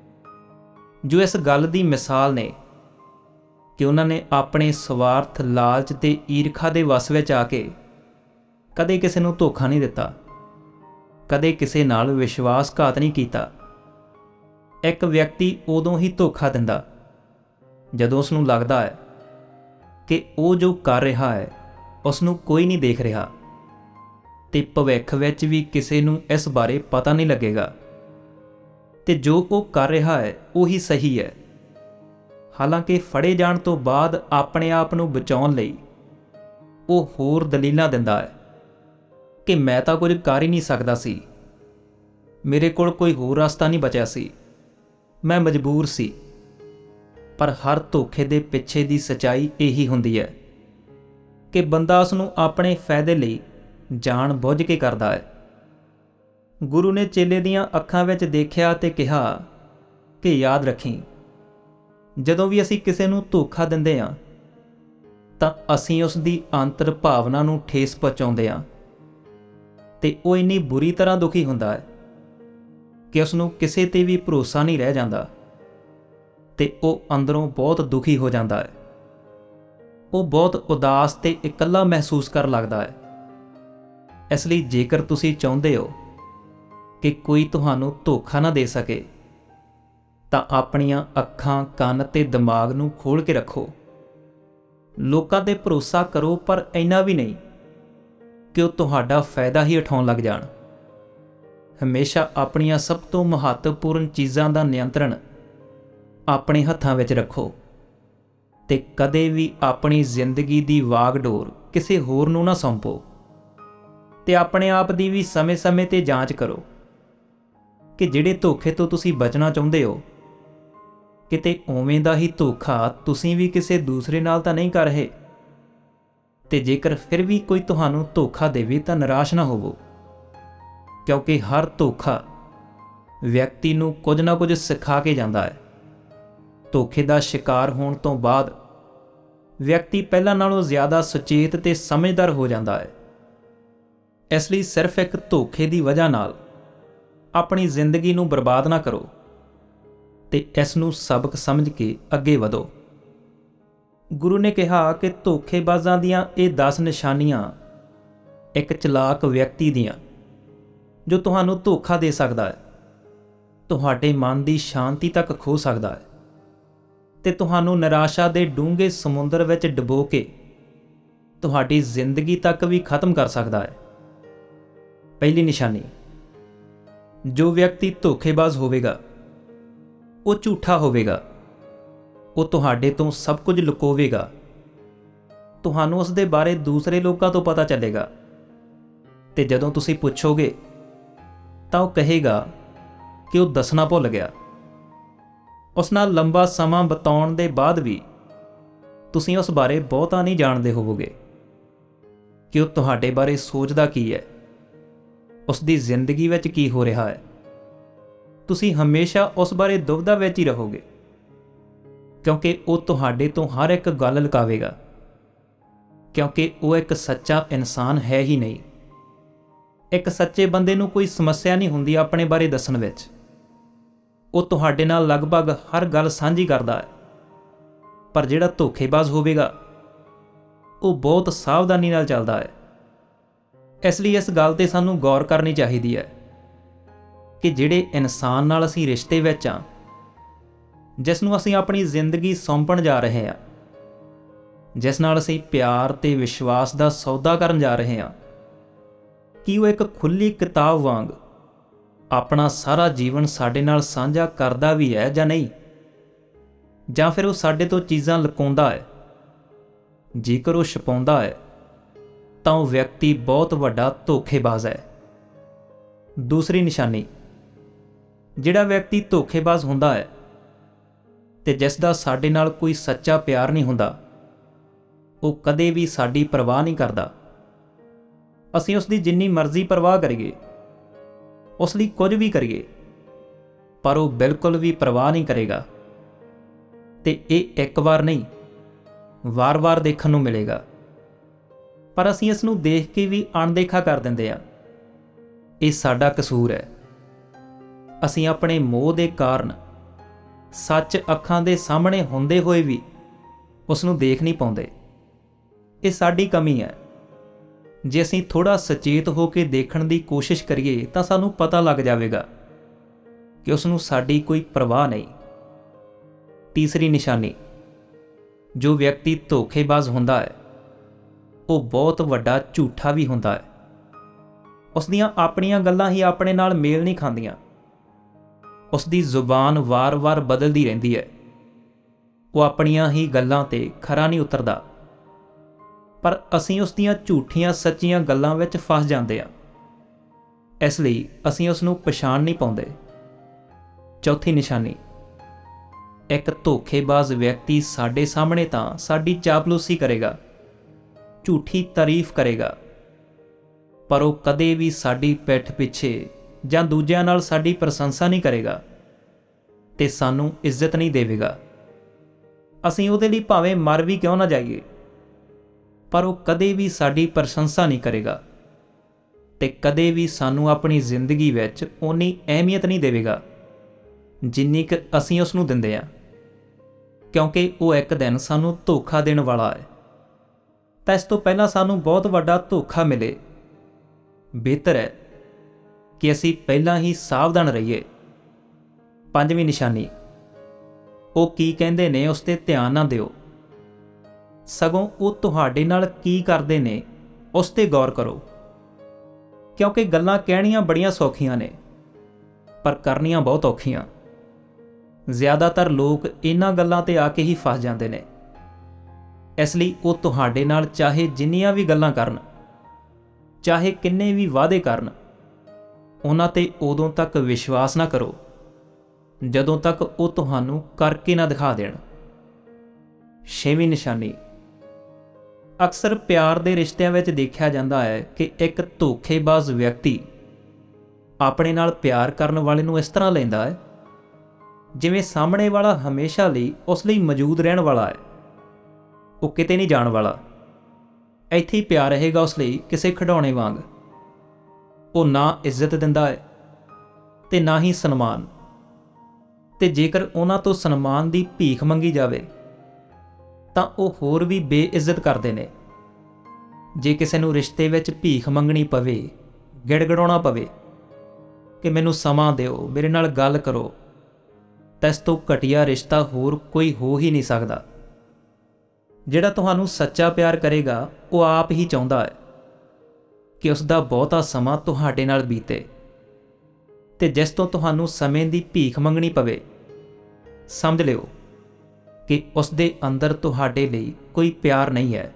ਜੋ ਇਸ ਗੱਲ ਦੀ ਮਿਸਾਲ ਨੇ ਕਿ ਉਹਨਾਂ ਨੇ ਆਪਣੇ ਸਵਾਰਥ, ਲਾਲਚ ਤੇ ਈਰਖਾ ਦੇ ਵਸ ਵਿੱਚ ਆ ਕੇ ਕਦੇ ਕਿਸੇ ਨੂੰ ਧੋਖਾ ਨਹੀਂ ਦਿੱਤਾ, ਕਦੇ ਕਿਸੇ ਨਾਲ ਵਿਸ਼ਵਾਸਘਾਤ ਨਹੀਂ ਕੀਤਾ। ਇੱਕ ਵਿਅਕਤੀ ਉਦੋਂ ਹੀ ਧੋਖਾ ਦਿੰਦਾ ਜਦੋਂ ਉਸ ਨੂੰ ਲੱਗਦਾ ਹੈ ਕਿ ਉਹ ਜੋ ਕਰ ਰਿਹਾ ਹੈ ਉਸ ਨੂੰ ਕੋਈ ਨਹੀਂ ਦੇਖ ਰਿਹਾ ਤੇ ਭਵਿੱਖ ਵਿੱਚ ਵੀ ਕਿਸੇ ਨੂੰ ਇਸ ਬਾਰੇ ਪਤਾ ਨਹੀਂ ਲੱਗੇਗਾ ਤੇ ਜੋ ਉਹ ਕਰ ਰਿਹਾ ਹੈ ਉਹੀ ਸਹੀ ਹੈ। ਹਾਲਾਂਕਿ ਫੜੇ ਜਾਣ ਤੋਂ ਬਾਅਦ ਆਪਣੇ ਆਪ ਨੂੰ ਬਚਾਉਣ ਲਈ ਉਹ ਹੋਰ ਦਲੀਲਾਂ ਦਿੰਦਾ ਹੈ ਕਿ ਮੈਂ ਤਾਂ ਕੁਝ ਕਰ ਹੀ ਨਹੀਂ ਸਕਦਾ ਸੀ, ਮੇਰੇ ਕੋਲ ਕੋਈ ਹੋਰ ਰਸਤਾ ਨਹੀਂ ਬਚਿਆ ਸੀ, ਮੈਂ ਮਜਬੂਰ ਸੀ। ਪਰ ਹਰ ਧੋਖੇ ਦੇ ਪਿੱਛੇ ਦੀ ਸੱਚਾਈ ਇਹੀ ਹੁੰਦੀ ਹੈ ਕਿ ਬੰਦਾ ਉਸ ਨੂੰ ਆਪਣੇ ਫਾਇਦੇ ਲਈ ਜਾਣ ਬੁੱਝ ਕੇ ਕਰਦਾ ਹੈ। ਗੁਰੂ ਨੇ ਚੇਲੇ ਦੀਆਂ ਅੱਖਾਂ ਵਿੱਚ ਦੇਖਿਆ ਤੇ ਕਿਹਾ ਕਿ ਯਾਦ ਰੱਖੀਂ, ਜਦੋਂ ਵੀ ਅਸੀਂ ਕਿਸੇ ਨੂੰ ਧੋਖਾ ਦਿੰਦੇ ਹਾਂ ਤਾਂ ਅਸੀਂ ਉਸ ਦੀ ਅੰਤਰ ਭਾਵਨਾ ਨੂੰ ਠੇਸ ਪਹੁੰਚਾਉਂਦੇ ਹਾਂ ਤੇ ਉਹ ਇੰਨੀ ਬੁਰੀ ਤਰ੍ਹਾਂ ਦੁਖੀ ਹੁੰਦਾ ਹੈ ਕਿ ਉਸ ਨੂੰ ਕਿਸੇ ਤੇ ਵੀ ਭਰੋਸਾ ਨਹੀਂ ਰਹਿ ਜਾਂਦਾ ਤੇ ਉਹ ਅੰਦਰੋਂ ਬਹੁਤ ਦੁਖੀ ਹੋ ਜਾਂਦਾ ਹੈ। ਉਹ ਬਹੁਤ ਉਦਾਸ ਤੇ ਇਕੱਲਾ ਮਹਿਸੂਸ ਕਰਨ ਲੱਗਦਾ ਹੈ। ਇਸ ਲਈ ਜੇਕਰ ਤੁਸੀਂ ਚਾਹੁੰਦੇ ਹੋ ਕਿ ਕੋਈ ਤੁਹਾਨੂੰ ਧੋਖਾ ਨਾ ਦੇ ਸਕੇ ਤਾਂ ਆਪਣੀਆਂ ਅੱਖਾਂ, ਕੰਨ ਤੇ ਦਿਮਾਗ ਨੂੰ ਖੋਲ੍ਹ ਕੇ ਰੱਖੋ। ਲੋਕਾਂ 'ਤੇ ਭਰੋਸਾ ਕਰੋ, ਪਰ ਇੰਨਾ ਵੀ ਨਹੀਂ ਕਿ ਉਹ ਤੁਹਾਡਾ ਫਾਇਦਾ ਹੀ ਉਠਾਉਣ ਲੱਗ ਜਾਣ। ਹਮੇਸ਼ਾ ਆਪਣੀਆਂ ਸਭ ਤੋਂ ਮਹੱਤਵਪੂਰਨ ਚੀਜ਼ਾਂ ਦਾ ਨਿਯੰਤਰਣ ਆਪਣੇ ਹੱਥਾਂ ਵਿੱਚ ਰੱਖੋ ਤੇ ਕਦੇ ਵੀ ਆਪਣੀ ਜ਼ਿੰਦਗੀ ਦੀ ਵਾਗਡੋਰ ਕਿਸੇ ਹੋਰ ਨੂੰ ਨਾ ਸੌਂਪੋ ਤੇ ਆਪਣੇ ਆਪ ਦੀ ਵੀ ਸਮੇਂ-ਸਮੇਂ 'ਤੇ ਜਾਂਚ ਕਰੋ ਕਿ ਜਿਹੜੇ ਧੋਖੇ ਤੋਂ ਤੁਸੀਂ ਬਚਣਾ ਚਾਹੁੰਦੇ ਹੋ, ਕਿਤੇ ਉਵੇਂ ਦਾ ਹੀ ਧੋਖਾ ਤੁਸੀਂ ਵੀ ਕਿਸੇ ਦੂਸਰੇ ਨਾਲ ਤਾਂ ਨਹੀਂ ਕਰ ਰਹੇ। ਤੇ ਜੇਕਰ ਫਿਰ ਵੀ ਕੋਈ ਤੁਹਾਨੂੰ ਧੋਖਾ ਦੇਵੇ ਤਾਂ ਨਿਰਾਸ਼ ਨਾ ਹੋਵੋ, ਕਿਉਂਕਿ ਹਰ ਧੋਖਾ ਵਿਅਕਤੀ ਨੂੰ ਕੁਝ ਨਾ ਕੁਝ ਸਿਖਾ ਕੇ ਜਾਂਦਾ ਹੈ। ਧੋਖੇ ਦਾ ਸ਼ਿਕਾਰ ਹੋਣ ਤੋਂ ਬਾਅਦ ਵਿਅਕਤੀ ਪਹਿਲਾਂ ਨਾਲੋਂ ਜ਼ਿਆਦਾ ਸੁਚੇਤ ਤੇ ਸਮਝਦਾਰ ਹੋ ਜਾਂਦਾ ਹੈ। ਇਸ ਲਈ ਸਿਰਫ ਇੱਕ ਧੋਖੇ ਦੀ ਵਜ੍ਹਾ ਨਾਲ ਆਪਣੀ ਜ਼ਿੰਦਗੀ ਨੂੰ ਬਰਬਾਦ ਨਾ ਕਰੋ ਤੇ ਇਸ ਨੂੰ ਸਬਕ ਸਮਝ ਕੇ ਅੱਗੇ ਵਧੋ। ਗੁਰੂ ਨੇ ਕਿਹਾ ਕਿ ਧੋਖੇਬਾਜ਼ਾਂ ਦੀਆਂ ਇਹ 10 ਨਿਸ਼ਾਨੀਆਂ ਇੱਕ ਚਲਾਕ ਵਿਅਕਤੀ ਦੀਆਂ ਜੋ ਤੁਹਾਨੂੰ ਧੋਖਾ ਦੇ ਸਕਦਾ ਹੈ, ਤੁਹਾਡੇ ਮਨ ਦੀ ਸ਼ਾਂਤੀ ਤੱਕ ਖੋਹ ਸਕਦਾ ਹੈ ਤੇ ਤੁਹਾਨੂੰ ਨਿਰਾਸ਼ਾ ਦੇ ਡੂੰਘੇ ਸਮੁੰਦਰ ਵਿੱਚ ਡੁਬੋ ਕੇ ਤੁਹਾਡੀ ਜ਼ਿੰਦਗੀ ਤੱਕ ਵੀ ਖਤਮ ਕਰ ਸਕਦਾ ਹੈ। ਪਹਿਲੀ ਨਿਸ਼ਾਨੀ, ਜੋ ਵਿਅਕਤੀ ਧੋਖੇਬਾਜ਼ ਹੋਵੇਗਾ ਉਹ ਝੂਠਾ ਹੋਵੇਗਾ। ਉਹ ਤੁਹਾਡੇ ਤੋਂ ਸਭ ਕੁਝ ਲੁਕੋਵੇਗਾ। ਤੁਹਾਨੂੰ ਉਸ ਦੇ ਬਾਰੇ ਦੂਸਰੇ ਲੋਕਾਂ ਤੋਂ ਪਤਾ ਚੱਲੇਗਾ ਤੇ ਜਦੋਂ ਤੁਸੀਂ ਪੁੱਛੋਗੇ ਤਾਂ ਉਹ ਕਹੇਗਾ ਕਿ ਉਹ ਦੱਸਣਾ ਭੁੱਲ ਗਿਆ। ਉਸ ਨਾਲ ਲੰਬਾ ਸਮਾਂ ਬਿਤਾਉਣ ਦੇ ਬਾਅਦ ਵੀ ਤੁਸੀਂ ਉਸ ਬਾਰੇ ਬਹੁਤਾ ਨਹੀਂ ਜਾਣਦੇ ਹੋਵੋਗੇ ਕਿ ਉਹ ਤੁਹਾਡੇ ਬਾਰੇ ਸੋਚਦਾ ਕੀ ਹੈ, ਉਸ ਦੀ ਜ਼ਿੰਦਗੀ ਵਿੱਚ ਕੀ ਹੋ ਰਿਹਾ ਹੈ। ਤੁਸੀਂ ਹਮੇਸ਼ਾ ਉਸ ਬਾਰੇ ਦੁਵਿਧਾ ਵਿੱਚ ਹੀ ਰਹੋਗੇ ਕਿਉਂਕਿ ਉਹ ਤੁਹਾਡੇ ਤੋਂ ਹਰ ਇੱਕ ਗੱਲ ਲੁਕਾਵੇਗਾ, ਕਿਉਂਕਿ ਉਹ ਇੱਕ ਸੱਚਾ ਇਨਸਾਨ ਹੈ ਹੀ ਨਹੀਂ। ਇੱਕ ਸੱਚੇ ਬੰਦੇ ਨੂੰ ਕੋਈ ਸਮੱਸਿਆ ਨਹੀਂ ਹੁੰਦੀ ਆਪਣੇ ਬਾਰੇ ਦੱਸਣ ਵਿੱਚ। ਉਹ ਤੁਹਾਡੇ ਨਾਲ ਲਗਭਗ ਹਰ ਗੱਲ ਸਾਂਝੀ ਕਰਦਾ ਹੈ। ਪਰ ਜਿਹੜਾ ਧੋਖੇਬਾਜ਼ ਹੋਵੇਗਾ ਉਹ ਬਹੁਤ ਸਾਵਧਾਨੀ ਨਾਲ ਚੱਲਦਾ ਹੈ। ਇਸ ਲਈ ਇਸ ਗੱਲ 'ਤੇ ਸਾਨੂੰ ਗੌਰ ਕਰਨੀ ਚਾਹੀਦੀ ਹੈ ਕਿ ਜਿਹੜੇ ਇਨਸਾਨ ਨਾਲ ਅਸੀਂ ਰਿਸ਼ਤੇ ਵਿੱਚ ਹਾਂ, ਜਿਸ ਨੂੰ ਅਸੀਂ ਆਪਣੀ ਜ਼ਿੰਦਗੀ ਸੌਂਪਣ ਜਾ ਰਹੇ ਹਾਂ, ਜਿਸ ਨਾਲ ਅਸੀਂ ਪਿਆਰ ਤੇ ਵਿਸ਼ਵਾਸ ਦਾ ਸੌਦਾ ਕਰਨ ਜਾ ਰਹੇ ਹਾਂ, ਕੀ ਉਹ ਇੱਕ ਖੁੱਲ੍ਹੀ ਕਿਤਾਬ ਵਾਂਗ ਆਪਣਾ ਸਾਰਾ ਜੀਵਨ ਸਾਡੇ ਨਾਲ ਸਾਂਝਾ ਕਰਦਾ ਵੀ ਹੈ ਜਾਂ ਨਹੀਂ, ਜਾਂ ਫਿਰ ਉਹ ਸਾਡੇ ਤੋਂ ਚੀਜ਼ਾਂ ਲੁਕਾਉਂਦਾ ਹੈ। ਜੇਕਰ ਉਹ ਛੁਪਾਉਂਦਾ ਹੈ ਤਾਂ ਉਹ ਵਿਅਕਤੀ ਬਹੁਤ ਵੱਡਾ ਧੋਖੇਬਾਜ਼ ਹੈ। ਦੂਸਰੀ ਨਿਸ਼ਾਨੀ, ਜਿਹੜਾ ਵਿਅਕਤੀ ਧੋਖੇਬਾਜ਼ ਹੁੰਦਾ ਹੈ ਤੇ ਜਿਸ ਦਾ ਸਾਡੇ ਨਾਲ ਕੋਈ ਸੱਚਾ ਪਿਆਰ ਨਹੀਂ ਹੁੰਦਾ, ਉਹ ਕਦੇ ਵੀ ਸਾਡੀ ਪਰਵਾਹ ਨਹੀਂ ਕਰਦਾ। ਅਸੀਂ ਉਸ ਦੀ ਜਿੰਨੀ ਮਰਜ਼ੀ ਪਰਵਾਹ ਕਰੀਏ, ਉਸ ਲਈ ਕੁਝ ਵੀ ਕਰੀਏ, ਪਰ ਉਹ ਬਿਲਕੁਲ ਵੀ ਪਰਵਾਹ ਨਹੀਂ ਕਰੇਗਾ। ਤੇ ਇਹ ਇੱਕ ਵਾਰ ਨਹੀਂ, ਵਾਰ-ਵਾਰ ਦੇਖਣ ਨੂੰ ਮਿਲੇਗਾ। ਪਰ ਅਸੀਂ ਇਸ ਨੂੰ ਦੇਖ ਕੇ ਵੀ ਅਣਦੇਖਾ ਕਰ ਦਿੰਦੇ ਹਾਂ। ਇਹ ਸਾਡਾ ਕਸੂਰ ਹੈ। ਅਸੀਂ ਆਪਣੇ ਮੋਹ ਦੇ ਕਾਰਨ ਸੱਚ ਅੱਖਾਂ ਦੇ ਸਾਹਮਣੇ ਹੁੰਦੇ ਹੋਏ ਵੀ ਉਸ ਨੂੰ ਦੇਖ ਨਹੀਂ ਪਾਉਂਦੇ। ਇਹ ਸਾਡੀ ਕਮੀ ਹੈ। ਜੇ ਅਸੀਂ ਥੋੜ੍ਹਾ ਸੁਚੇਤ ਹੋ ਕੇ ਦੇਖਣ ਦੀ ਕੋਸ਼ਿਸ਼ ਕਰੀਏ ਤਾਂ ਸਾਨੂੰ ਪਤਾ ਲੱਗ ਜਾਵੇਗਾ ਕਿ ਉਸ ਨੂੰ ਸਾਡੀ ਕੋਈ ਪਰਵਾਹ ਨਹੀਂ। ਤੀਸਰੀ ਨਿਸ਼ਾਨੀ, ਜੋ ਵਿਅਕਤੀ ਧੋਖੇਬਾਜ਼ ਹੁੰਦਾ ਹੈ ਉਹ ਬਹੁਤ ਵੱਡਾ ਝੂਠਾ ਵੀ ਹੁੰਦਾ ਹੈ। ਉਸ ਦੀਆਂ ਆਪਣੀਆਂ ਗੱਲਾਂ ਹੀ ਆਪਣੇ ਨਾਲ ਮੇਲ ਨਹੀਂ ਖਾਂਦੀਆਂ। ਉਸ ਦੀ ਜ਼ੁਬਾਨ ਵਾਰ-ਵਾਰ ਬਦਲਦੀ ਰਹਿੰਦੀ ਹੈ। ਉਹ ਆਪਣੀਆਂ ਹੀ ਗੱਲਾਂ 'ਤੇ ਖਰਾ ਨਹੀਂ ਉਤਰਦਾ। ਪਰ ਅਸੀਂ ਉਸ ਦੀਆਂ ਝੂਠੀਆਂ ਸੱਚੀਆਂ ਗੱਲਾਂ ਵਿੱਚ ਫਸ ਜਾਂਦੇ ਹਾਂ। ਇਸ ਲਈ ਅਸੀਂ ਉਸ ਨੂੰ ਪਛਾਣ ਨਹੀਂ ਪਾਉਂਦੇ। ਚੌਥੀ ਨਿਸ਼ਾਨੀ, ਇੱਕ ਧੋਖੇਬਾਜ਼ ਵਿਅਕਤੀ ਸਾਡੇ ਸਾਹਮਣੇ ਤਾਂ ਸਾਡੀ ਚਾਪਲੂਸੀ ਕਰੇਗਾ, ਝੂਠੀ ਤਾਰੀਫ ਕਰੇਗਾ, ਪਰ ਉਹ ਕਦੇ ਵੀ ਸਾਡੀ ਪਿੱਠ ਪਿੱਛੇ ਜਾਂ ਦੂਜਿਆਂ ਨਾਲ ਸਾਡੀ ਪ੍ਰਸ਼ੰਸਾ ਨਹੀਂ ਕਰੇਗਾ ਤੇ ਸਾਨੂੰ ਇੱਜ਼ਤ ਨਹੀਂ ਦੇਵੇਗਾ। ਅਸੀਂ ਉਹਦੇ ਲਈ ਭਾਵੇਂ ਮਰ ਵੀ ਕਿਉਂ ਨਾ ਜਾਈਏ, ਪਰ ਉਹ ਕਦੇ ਵੀ ਸਾਡੀ ਪ੍ਰਸ਼ੰਸਾ ਨਹੀਂ ਕਰੇਗਾ ਤੇ ਕਦੇ ਵੀ ਸਾਨੂੰ ਆਪਣੀ ਜ਼ਿੰਦਗੀ ਵਿੱਚ ਓਨੀ ਅਹਿਮੀਅਤ ਨਹੀਂ ਦੇਵੇਗਾ ਜਿੰਨੀ ਕਿ ਅਸੀਂ ਉਸ ਨੂੰ ਦਿੰਦੇ ਹਾਂ, ਕਿਉਂਕਿ ਉਹ ਇੱਕ ਦਿਨ ਸਾਨੂੰ ਧੋਖਾ ਦੇਣ ਵਾਲਾ ਹੈ। ਤਾਂ ਇਸ ਤੋਂ ਪਹਿਲਾਂ ਸਾਨੂੰ ਬਹੁਤ ਵੱਡਾ ਧੋਖਾ ਮਿਲੇ, ਬਿਹਤਰ ਹੈ ਕਿ ਅਸੀਂ ਪਹਿਲਾਂ ਹੀ ਸਾਵਧਾਨ ਰਹੀਏ। ਪੰਜਵੀਂ ਨਿਸ਼ਾਨੀ, ਉਹ ਕੀ ਕਹਿੰਦੇ ਨੇ ਉਸ 'ਤੇ ਧਿਆਨ ਨਾ ਦਿਓ, ਸਗੋਂ ਉਹ ਤੁਹਾਡੇ ਨਾਲ ਕੀ ਕਰਦੇ ਨੇ ਉਸ 'ਤੇ ਗੌਰ ਕਰੋ। ਕਿਉਂਕਿ ਗੱਲਾਂ ਕਹਿਣੀਆਂ ਬੜੀਆਂ ਸੌਖੀਆਂ ਨੇ, ਪਰ ਕਰਨੀਆਂ ਬਹੁਤ ਔਖੀਆਂ। ਜ਼ਿਆਦਾਤਰ ਲੋਕ ਇਹਨਾਂ ਗੱਲਾਂ 'ਤੇ ਆ ਕੇ ਹੀ ਫਸ ਜਾਂਦੇ ਨੇ। ਇਸ ਲਈ ਉਹ ਤੁਹਾਡੇ ਨਾਲ ਚਾਹੇ ਜਿੰਨੀਆਂ ਵੀ ਗੱਲਾਂ ਕਰਨ, ਚਾਹੇ ਕਿੰਨੇ ਵੀ ਵਾਅਦੇ ਕਰਨ, ਉਹਨਾਂ 'ਤੇ ਉਦੋਂ ਤੱਕ ਵਿਸ਼ਵਾਸ ਨਾ ਕਰੋ ਜਦੋਂ ਤੱਕ ਉਹ ਤੁਹਾਨੂੰ ਕਰਕੇ ਨਾ ਦਿਖਾ ਦੇਣ। ਛੇਵੀਂ ਨਿਸ਼ਾਨੀ, ਅਕਸਰ ਪਿਆਰ ਦੇ ਰਿਸ਼ਤਿਆਂ ਵਿੱਚ ਦੇਖਿਆ ਜਾਂਦਾ ਹੈ ਕਿ ਇੱਕ ਧੋਖੇਬਾਜ਼ ਵਿਅਕਤੀ ਆਪਣੇ ਨਾਲ ਪਿਆਰ ਕਰਨ ਵਾਲੇ ਨੂੰ ਇਸ ਤਰ੍ਹਾਂ ਲੈਂਦਾ ਹੈ ਜਿਵੇਂ ਸਾਹਮਣੇ ਵਾਲਾ ਹਮੇਸ਼ਾ ਲਈ ਉਸ ਲਈ ਮੌਜੂਦ ਰਹਿਣ ਵਾਲਾ ਹੈ। ਉਹ ਕਿਤੇ ਨਹੀਂ ਜਾਣ ਵਾਲਾ, ਇੱਥੇ ਹੀ ਪਿਆ ਰਹੇਗਾ ਉਸ ਲਈ ਕਿਸੇ ਖਿਡੌਣੇ ਵਾਂਗ। ਉਹ ਨਾ ਇੱਜ਼ਤ ਦਿੰਦਾ ਹੈ ਤੇ ਨਾ ਹੀ ਸਨਮਾਨ, ਤੇ ਜੇਕਰ ਉਹਨਾਂ ਤੋਂ ਸਨਮਾਨ ਦੀ ਭੀਖ ਮੰਗੀ ਜਾਵੇ ਤਾਂ ਉਹ ਹੋਰ ਵੀ ਬੇਇੱਜ਼ਤ ਕਰਦੇ ਨੇ। ਜੇ ਕਿਸੇ ਨੂੰ ਰਿਸ਼ਤੇ ਵਿੱਚ ਭੀਖ ਮੰਗਣੀ ਪਵੇ, ਗਿੜਗਿੜਾਉਣਾ ਪਵੇ ਕਿ ਮੈਨੂੰ ਸਮਾਂ ਦਿਓ, ਮੇਰੇ ਨਾਲ ਗੱਲ ਕਰੋ, ਤਾਂ ਇਸ ਤੋਂ ਘਟੀਆ ਰਿਸ਼ਤਾ ਹੋਰ ਕੋਈ ਹੋ ਹੀ ਨਹੀਂ ਸਕਦਾ। ਜਿਹੜਾ ਤੁਹਾਨੂੰ ਸੱਚਾ ਪਿਆਰ ਕਰੇਗਾ ਉਹ ਆਪ ਹੀ ਚਾਹੁੰਦਾ ਹੈ ਕਿ ਉਸ ਦਾ ਬਹੁਤਾ ਸਮਾਂ ਤੁਹਾਡੇ ਨਾਲ ਬੀਤੇ, ਤੇ ਜਿਸ ਤੋਂ ਤੁਹਾਨੂੰ ਸਮੇਂ ਦੀ ਭੀਖ ਮੰਗਣੀ ਪਵੇ, ਸਮਝ ਲਿਓ ਕਿ ਉਸ ਦੇ ਅੰਦਰ ਤੁਹਾਡੇ ਲਈ ਕੋਈ ਪਿਆਰ ਨਹੀਂ ਹੈ।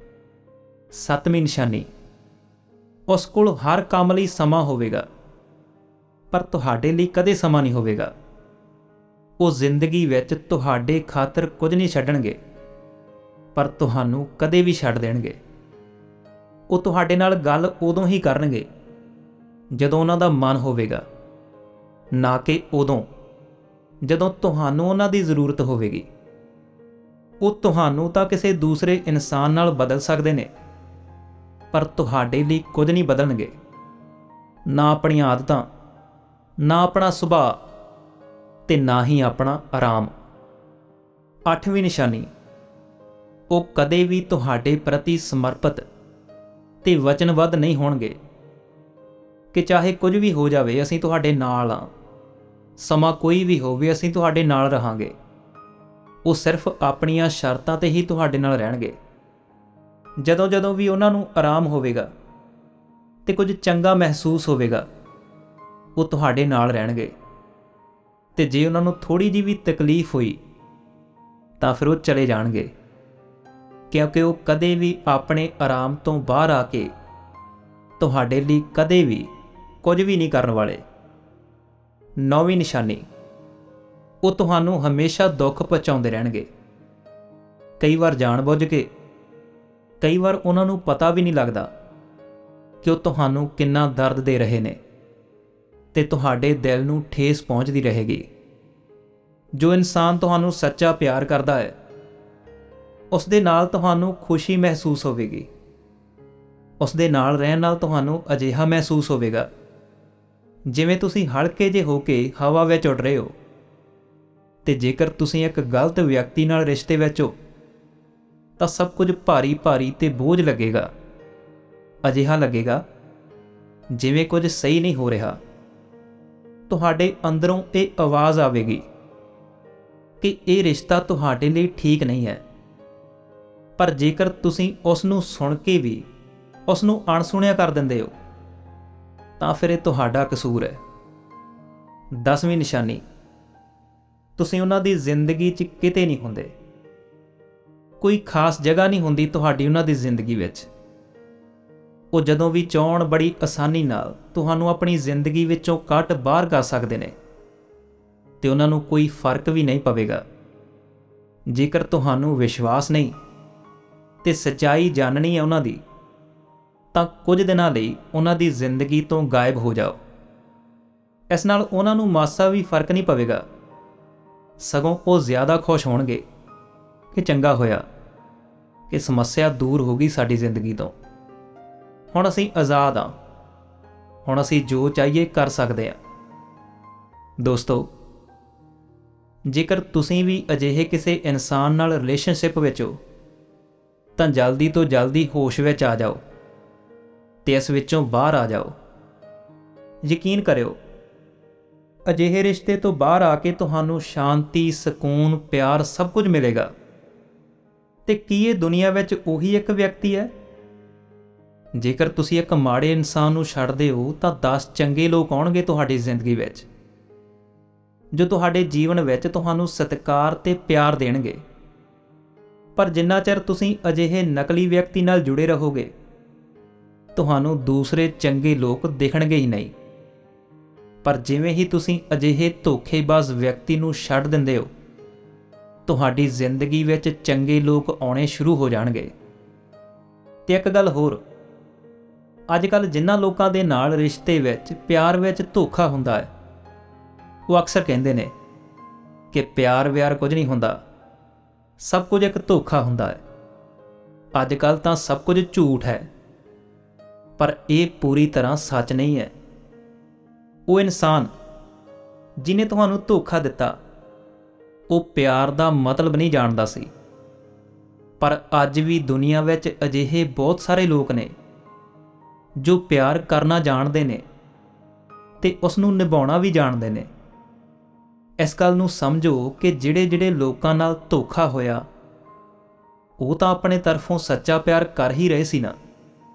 ਸੱਤਵੀਂ ਨਿਸ਼ਾਨੀ, ਉਸ ਕੋਲ ਹਰ ਕੰਮ ਲਈ ਸਮਾਂ ਹੋਵੇਗਾ, ਪਰ ਤੁਹਾਡੇ ਲਈ ਕਦੇ ਸਮਾਂ ਨਹੀਂ ਹੋਵੇਗਾ। ਉਹ ਜ਼ਿੰਦਗੀ ਵਿੱਚ ਤੁਹਾਡੇ ਖਾਤਰ ਕੁਝ ਨਹੀਂ ਛੱਡਣਗੇ, ਪਰ ਤੁਹਾਨੂੰ ਕਦੇ ਵੀ ਛੱਡ ਦੇਣਗੇ। ਉਹ ਤੁਹਾਡੇ ਨਾਲ ਗੱਲ ਉਦੋਂ ਹੀ ਕਰਨਗੇ ਜਦੋਂ ਉਹਨਾਂ ਦਾ ਮਨ ਹੋਵੇਗਾ, ਨਾ ਕਿ ਉਦੋਂ ਜਦੋਂ ਤੁਹਾਨੂੰ ਉਹਨਾਂ ਦੀ ਜ਼ਰੂਰਤ ਹੋਵੇਗੀ। ਉਹ ਤੁਹਾਨੂੰ ਤਾਂ ਕਿਸੇ ਦੂਸਰੇ ਇਨਸਾਨ ਨਾਲ ਬਦਲ ਸਕਦੇ ਨੇ, ਪਰ ਤੁਹਾਡੇ ਲਈ ਕੁਝ ਨਹੀਂ ਬਦਲਣਗੇ, ਨਾ ਆਪਣੀਆਂ ਆਦਤਾਂ, ਨਾ ਆਪਣਾ ਸੁਭਾਅ, ਤੇ ਨਾ ਹੀ ਆਪਣਾ ਆਰਾਮ। ਅੱਠਵੀਂ ਨਿਸ਼ਾਨੀ, ਉਹ ਕਦੇ ਵੀ ਤੁਹਾਡੇ ਪ੍ਰਤੀ ਸਮਰਪਿਤ ਤੇ ਵਚਨਬੱਧ ਨਹੀਂ ਹੋਣਗੇ ਕਿ ਚਾਹੇ ਕੁਝ ਵੀ ਹੋ ਜਾਵੇ ਅਸੀਂ ਤੁਹਾਡੇ ਨਾਲ ਹਾਂ, ਸਮਾਂ ਕੋਈ ਵੀ ਹੋਵੇ ਅਸੀਂ ਤੁਹਾਡੇ ਨਾਲ ਰਹਾਂਗੇ। ਉਹ ਸਿਰਫ ਆਪਣੀਆਂ ਸ਼ਰਤਾਂ 'ਤੇ ਹੀ ਤੁਹਾਡੇ ਨਾਲ ਰਹਿਣਗੇ। ਜਦੋਂ ਵੀ ਉਹਨਾਂ ਨੂੰ ਆਰਾਮ ਹੋਵੇਗਾ ਤੇ ਕੁਝ ਚੰਗਾ ਮਹਿਸੂਸ ਹੋਵੇਗਾ, ਉਹ ਤੁਹਾਡੇ ਨਾਲ ਰਹਿਣਗੇ। ਤੇ ਜੇ ਉਹਨਾਂ ਨੂੰ ਥੋੜ੍ਹੀ ਜਿਹੀ ਵੀ ਤਕਲੀਫ ਹੋਈ ਤਾਂ ਫਿਰ ਉਹ ਚਲੇ ਜਾਣਗੇ, ਕਿਉਂਕਿ ਉਹ ਕਦੇ ਵੀ ਆਪਣੇ ਆਰਾਮ ਤੋਂ ਬਾਹਰ ਆ ਕੇ ਤੁਹਾਡੇ ਲਈ ਕਦੇ ਵੀ ਕੁਝ ਵੀ ਨਹੀਂ ਕਰਨ ਵਾਲੇ। ਨੌਵੀਂ ਨਿਸ਼ਾਨੀ, ਉਹ ਤੁਹਾਨੂੰ ਹਮੇਸ਼ਾ ਦੁੱਖ ਪਹੁੰਚਾਉਂਦੇ ਰਹਿਣਗੇ, ਕਈ ਵਾਰ ਜਾਣ ਬੁੱਝ ਕੇ, ਕਈ ਵਾਰ ਉਹਨਾਂ ਨੂੰ ਪਤਾ ਵੀ ਨਹੀਂ ਲੱਗਦਾ ਕਿ ਉਹ ਤੁਹਾਨੂੰ ਕਿੰਨਾ ਦਰਦ ਦੇ ਰਹੇ ਨੇ ਤੇ ਤੁਹਾਡੇ ਦਿਲ ਨੂੰ ਠੇਸ ਪਹੁੰਚਦੀ ਰਹੇਗੀ। ਜੋ ਇਨਸਾਨ ਤੁਹਾਨੂੰ ਸੱਚਾ ਪਿਆਰ ਕਰਦਾ ਹੈ ਉਸ ਦੇ ਨਾਲ ਤੁਹਾਨੂੰ ਖੁਸ਼ੀ ਮਹਿਸੂਸ ਹੋਵੇਗੀ। ਉਸ ਦੇ ਨਾਲ ਰਹਿਣ ਨਾਲ ਤੁਹਾਨੂੰ ਅਜਿਹਾ ਮਹਿਸੂਸ ਹੋਵੇਗਾ ਜਿਵੇਂ ਤੁਸੀਂ ਹਲਕੇ ਜਿਹੇ ਹੋ ਕੇ ਹਵਾ ਵਿੱਚ ਉੱਡ ਰਹੇ ਹੋ। ਤੇ ਜੇਕਰ ਤੁਸੀਂ ਇੱਕ ਗਲਤ ਵਿਅਕਤੀ ਨਾਲ ਰਿਸ਼ਤੇ ਵਿੱਚ ਹੋ ਤਾਂ ਸਭ ਕੁਝ ਭਾਰੀ ਭਾਰੀ ਤੇ ਬੋਝ ਲੱਗੇਗਾ। ਅਜਿਹਾ ਲੱਗੇਗਾ ਜਿਵੇਂ ਕੁਝ ਸਹੀ ਨਹੀਂ ਹੋ ਰਿਹਾ। ਤੁਹਾਡੇ ਅੰਦਰੋਂ ਇਹ ਆਵਾਜ਼ ਆਵੇਗੀ ਕਿ ਇਹ ਰਿਸ਼ਤਾ ਤੁਹਾਡੇ ਲਈ ਠੀਕ ਨਹੀਂ ਹੈ। ਪਰ ਜੇਕਰ ਤੁਸੀਂ ਉਸ ਨੂੰ ਸੁਣ ਕੇ ਵੀ ਉਸ ਨੂੰ ਅਣਸੁਣਿਆ ਕਰ ਦਿੰਦੇ ਹੋ ਤਾਂ ਫਿਰ ਇਹ ਤੁਹਾਡਾ ਕਸੂਰ ਹੈ। 10ਵੀਂ ਨਿਸ਼ਾਨੀ, ਤੁਸੀਂ ਉਹਨਾਂ ਦੀ ਜ਼ਿੰਦਗੀ 'ਚ ਕਿਤੇ ਨਹੀਂ ਹੁੰਦੇ। ਕੋਈ ਖਾਸ ਜਗ੍ਹਾ ਨਹੀਂ ਹੁੰਦੀ ਤੁਹਾਡੀ ਉਹਨਾਂ ਦੀ ਜ਼ਿੰਦਗੀ ਵਿੱਚ। ਉਹ ਜਦੋਂ ਵੀ ਚਾਹੁਣ ਬੜੀ ਆਸਾਨੀ ਨਾਲ ਤੁਹਾਨੂੰ ਆਪਣੀ ਜ਼ਿੰਦਗੀ ਵਿੱਚੋਂ ਕੱਢ ਬਾਹਰ ਕਰ ਸਕਦੇ ਨੇ ਤੇ ਉਹਨਾਂ ਨੂੰ ਕੋਈ ਫਰਕ ਵੀ ਨਹੀਂ ਪਵੇਗਾ। ਜੇਕਰ ਤੁਹਾਨੂੰ ਵਿਸ਼ਵਾਸ ਨਹੀਂ ਤੇ ਸੱਚਾਈ ਜਾਣਨੀ ਹੈ ਉਹਨਾਂ ਦੀ ਤਾਂ ਕੁਝ ਦਿਨਾਂ ਲਈ ਉਹਨਾਂ ਦੀ ਜ਼ਿੰਦਗੀ ਤੋਂ ਗਾਇਬ ਹੋ ਜਾਓ। ਇਸ ਨਾਲ ਉਹਨਾਂ ਨੂੰ ਮਾਸਾ ਵੀ ਫਰਕ ਨਹੀਂ ਪਵੇਗਾ, ਸਗੋਂ ਉਹ ਜ਼ਿਆਦਾ ਖੁਸ਼ ਹੋਣਗੇ ਕਿ ਚੰਗਾ ਹੋਇਆ ਕਿ ਸਮੱਸਿਆ ਦੂਰ ਹੋ ਗਈ ਸਾਡੀ ਜ਼ਿੰਦਗੀ ਤੋਂ। ਹੁਣ ਅਸੀਂ ਆਜ਼ਾਦ ਹਾਂ, ਹੁਣ ਅਸੀਂ ਜੋ ਚਾਹੀਏ ਕਰ ਸਕਦੇ ਹਾਂ। ਦੋਸਤੋ, ਜੇਕਰ ਤੁਸੀਂ ਵੀ ਅਜਿਹੇ ਕਿਸੇ ਇਨਸਾਨ ਨਾਲ ਰਿਲੇਸ਼ਨਸ਼ਿਪ ਵਿੱਚ ਹੋ ਤਾਂ ਜਲਦੀ ਤੋਂ ਜਲਦੀ ਹੋਸ਼ ਵਿੱਚ ਆ ਜਾਓ ਤੇ ਇਸ ਵਿੱਚੋਂ ਬਾਹਰ ਆ ਜਾਓ। ਯਕੀਨ ਕਰਿਓ, ਅਜਿਹੇ ਰਿਸ਼ਤੇ ਤੋਂ ਬਾਹਰ ਆ ਕੇ ਤੁਹਾਨੂੰ ਸ਼ਾਂਤੀ, ਸਕੂਨ, ਪਿਆਰ ਸਭ ਕੁਝ ਮਿਲੇਗਾ। ਤੇ ਕੀ ਇਹ ਦੁਨੀਆ ਵਿੱਚ ਉਹੀ ਇੱਕ ਵਿਅਕਤੀ ਹੈ? ਜੇਕਰ ਤੁਸੀਂ ਇੱਕ ਮਾੜੇ ਇਨਸਾਨ ਨੂੰ ਛੱਡਦੇ ਹੋ ਤਾਂ 10 ਚੰਗੇ ਲੋਕ ਆਉਣਗੇ ਤੁਹਾਡੀ ਜ਼ਿੰਦਗੀ ਵਿੱਚ ਜੋ ਤੁਹਾਡੇ ਜੀਵਨ ਵਿੱਚ ਤੁਹਾਨੂੰ ਸਤਿਕਾਰ ਤੇ ਪਿਆਰ ਦੇਣਗੇ। ਪਰ ਜਿੰਨਾ ਚਿਰ ਤੁਸੀਂ ਅਜਿਹੇ ਨਕਲੀ ਵਿਅਕਤੀ ਨਾਲ ਜੁੜੇ ਰਹੋਗੇ ਤੁਹਾਨੂੰ ਦੂਸਰੇ ਚੰਗੇ ਲੋਕ ਦਿਖਣਗੇ ਹੀ ਨਹੀਂ। ਪਰ ਜਿਵੇਂ ਹੀ ਤੁਸੀਂ ਅਜਿਹੇ ਧੋਖੇਬਾਜ਼ ਵਿਅਕਤੀ ਨੂੰ ਛੱਡ ਦਿੰਦੇ ਹੋ ਤੁਹਾਡੀ ਜ਼ਿੰਦਗੀ ਵਿੱਚ ਚੰਗੇ ਲੋਕ ਆਉਣੇ ਸ਼ੁਰੂ ਹੋ ਜਾਣਗੇ। ਤੇ ਇੱਕ ਗੱਲ ਹੋਰ, ਅੱਜ ਕੱਲ੍ਹ ਜਿਨ੍ਹਾਂ ਲੋਕਾਂ ਦੇ ਨਾਲ ਰਿਸ਼ਤੇ ਵਿੱਚ, ਪਿਆਰ ਵਿੱਚ ਧੋਖਾ ਹੁੰਦਾ ਹੈ ਉਹ ਅਕਸਰ ਕਹਿੰਦੇ ਨੇ ਕਿ ਪਿਆਰ ਵਿਆਰ ਕੁਝ ਨਹੀਂ ਹੁੰਦਾ, ਸਭ ਕੁਝ ਇੱਕ ਧੋਖਾ ਹੁੰਦਾ ਹੈ। ਅੱਜ ਕੱਲ੍ਹ ਤਾਂ ਸਭ ਕੁਝ ਝੂਠ ਹੈ, ਪਰ ਇਹ ਪੂਰੀ ਤਰ੍ਹਾਂ ਸੱਚ ਨਹੀਂ ਹੈ। ਉਹ ਇਨਸਾਨ ਜਿਹਨੇ ਤੁਹਾਨੂੰ ਧੋਖਾ ਦਿੱਤਾ ਉਹ ਪਿਆਰ ਦਾ ਮਤਲਬ ਨਹੀਂ ਜਾਣਦਾ ਸੀ। ਪਰ ਅੱਜ ਵੀ ਦੁਨੀਆ ਵਿੱਚ ਅਜਿਹੇ ਬਹੁਤ ਸਾਰੇ ਲੋਕ ਨੇ ਜੋ ਪਿਆਰ ਕਰਨਾ ਜਾਣਦੇ ਨੇ ਤੇ ਉਸ ਨੂੰ ਨਿਭਾਉਣਾ ਵੀ ਜਾਣਦੇ ਨੇ। ਇਸ ਗੱਲ ਨੂੰ ਸਮਝੋ ਕਿ ਜਿਹੜੇ ਲੋਕਾਂ ਨਾਲ ਧੋਖਾ ਹੋਇਆ ਉਹ ਤਾਂ ਆਪਣੇ ਤਰਫੋਂ ਸੱਚਾ ਪਿਆਰ ਕਰ ਹੀ ਰਹੇ ਸੀ ਨਾ।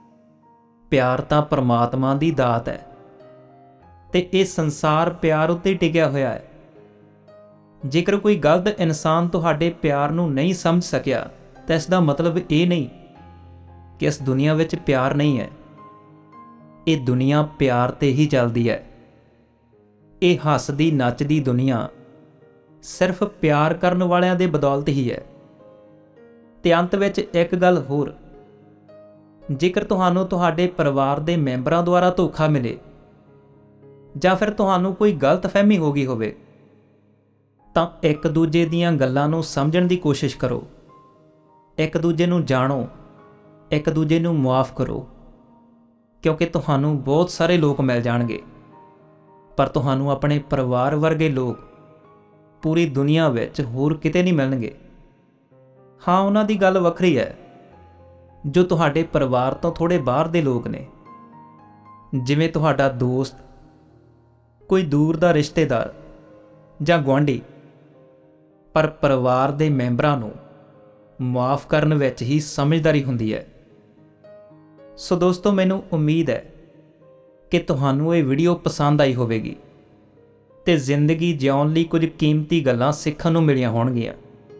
ਪਿਆਰ ਤਾਂ ਪਰਮਾਤਮਾ ਦੀ ਦਾਤ ਹੈ ਤੇ ਇਹ ਸੰਸਾਰ ਪਿਆਰ ਉੱਤੇ ਟਿਕਿਆ ਹੋਇਆ ਹੈ। ਜੇਕਰ ਕੋਈ ਗਲਤ ਇਨਸਾਨ ਤੁਹਾਡੇ ਪਿਆਰ ਨੂੰ ਨਹੀਂ ਸਮਝ ਸਕਿਆ ਤਾਂ ਇਸ ਦਾ ਮਤਲਬ ਇਹ ਨਹੀਂ ਕਿ ਇਸ ਦੁਨੀਆ ਵਿੱਚ ਪਿਆਰ ਨਹੀਂ ਹੈ। ਇਹ ਦੁਨੀਆ ਪਿਆਰ ਤੇ ਹੀ ਚੱਲਦੀ ਹੈ। ਇਹ ਹੱਸਦੀ ਨੱਚਦੀ ਦੁਨੀਆ ਸਿਰਫ ਪਿਆਰ ਕਰਨ ਵਾਲਿਆਂ ਦੇ ਬਦੌਲਤ ਹੀ ਹੈ। ਤੇ ਅੰਤ ਵਿੱਚ ਇੱਕ ਗੱਲ ਹੋਰ, ਜੇਕਰ ਤੁਹਾਨੂੰ ਤੁਹਾਡੇ ਪਰਿਵਾਰ ਦੇ ਮੈਂਬਰਾਂ ਦੁਆਰਾ ਧੋਖਾ ਮਿਲੇ ਜਾਂ ਫਿਰ ਤੁਹਾਨੂੰ ਕੋਈ ਗਲਤਫਹਿਮੀ ਹੋ ਗਈ ਹੋਵੇ ਤਾਂ ਇੱਕ ਦੂਜੇ ਦੀਆਂ ਗੱਲਾਂ ਨੂੰ ਸਮਝਣ ਦੀ ਕੋਸ਼ਿਸ਼ ਕਰੋ। ਇੱਕ ਦੂਜੇ ਨੂੰ ਜਾਣੋ, ਇੱਕ ਦੂਜੇ ਨੂੰ ਮੁਆਫ ਕਰੋ, ਕਿਉਂਕਿ ਤੁਹਾਨੂੰ ਬਹੁਤ ਸਾਰੇ ਲੋਕ ਮਿਲ ਜਾਣਗੇ ਪਰ ਤੁਹਾਨੂੰ ਆਪਣੇ ਪਰਿਵਾਰ ਵਰਗੇ ਲੋਕ ਪੂਰੀ ਦੁਨੀਆ ਵਿੱਚ ਹੋਰ ਕਿਤੇ ਨਹੀਂ ਮਿਲਣਗੇ। ਹਾਂ, ਉਹਨਾਂ ਦੀ ਗੱਲ ਵੱਖਰੀ ਹੈ ਜੋ ਤੁਹਾਡੇ ਪਰਿਵਾਰ ਤੋਂ ਥੋੜ੍ਹੇ ਬਾਹਰ ਦੇ ਲੋਕ ਨੇ, ਜਿਵੇਂ ਤੁਹਾਡਾ ਦੋਸਤ, ਕੋਈ ਦੂਰ ਦਾ ਰਿਸ਼ਤੇਦਾਰ ਜਾਂ ਗੁਆਂਢੀ। ਪਰ ਪਰਿਵਾਰ ਦੇ ਮੈਂਬਰਾਂ ਨੂੰ ਮੁਆਫ ਕਰਨ ਵਿੱਚ ਹੀ ਸਮਝਦਾਰੀ ਹੁੰਦੀ ਹੈ। ਸੋ ਦੋਸਤੋ, ਮੈਨੂੰ ਉਮੀਦ ਹੈ ਕਿ ਤੁਹਾਨੂੰ ਇਹ ਵੀਡੀਓ ਪਸੰਦ ਆਈ ਹੋਵੇਗੀ ਤੇ ਜ਼ਿੰਦਗੀ ਜਿਉਣ ਲਈ ਕੁਝ ਕੀਮਤੀ ਗੱਲਾਂ ਸਿੱਖਣ ਨੂੰ ਮਿਲੀਆਂ ਹੋਣਗੀਆਂ।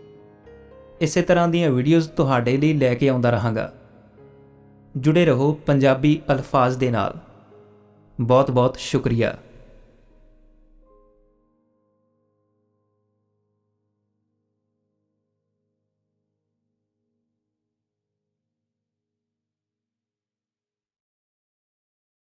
ਇਸੇ ਤਰ੍ਹਾਂ ਦੀਆਂ ਵੀਡੀਓਜ਼ ਤੁਹਾਡੇ ਲਈ ਲੈ ਕੇ ਆਉਂਦਾ ਰਹਾਂਗਾ। ਜੁੜੇ ਰਹੋ ਪੰਜਾਬੀ ਅਲਫਾਜ਼ ਦੇ ਨਾਲ। ਬਹੁਤ ਬਹੁਤ ਸ਼ੁਕਰੀਆ।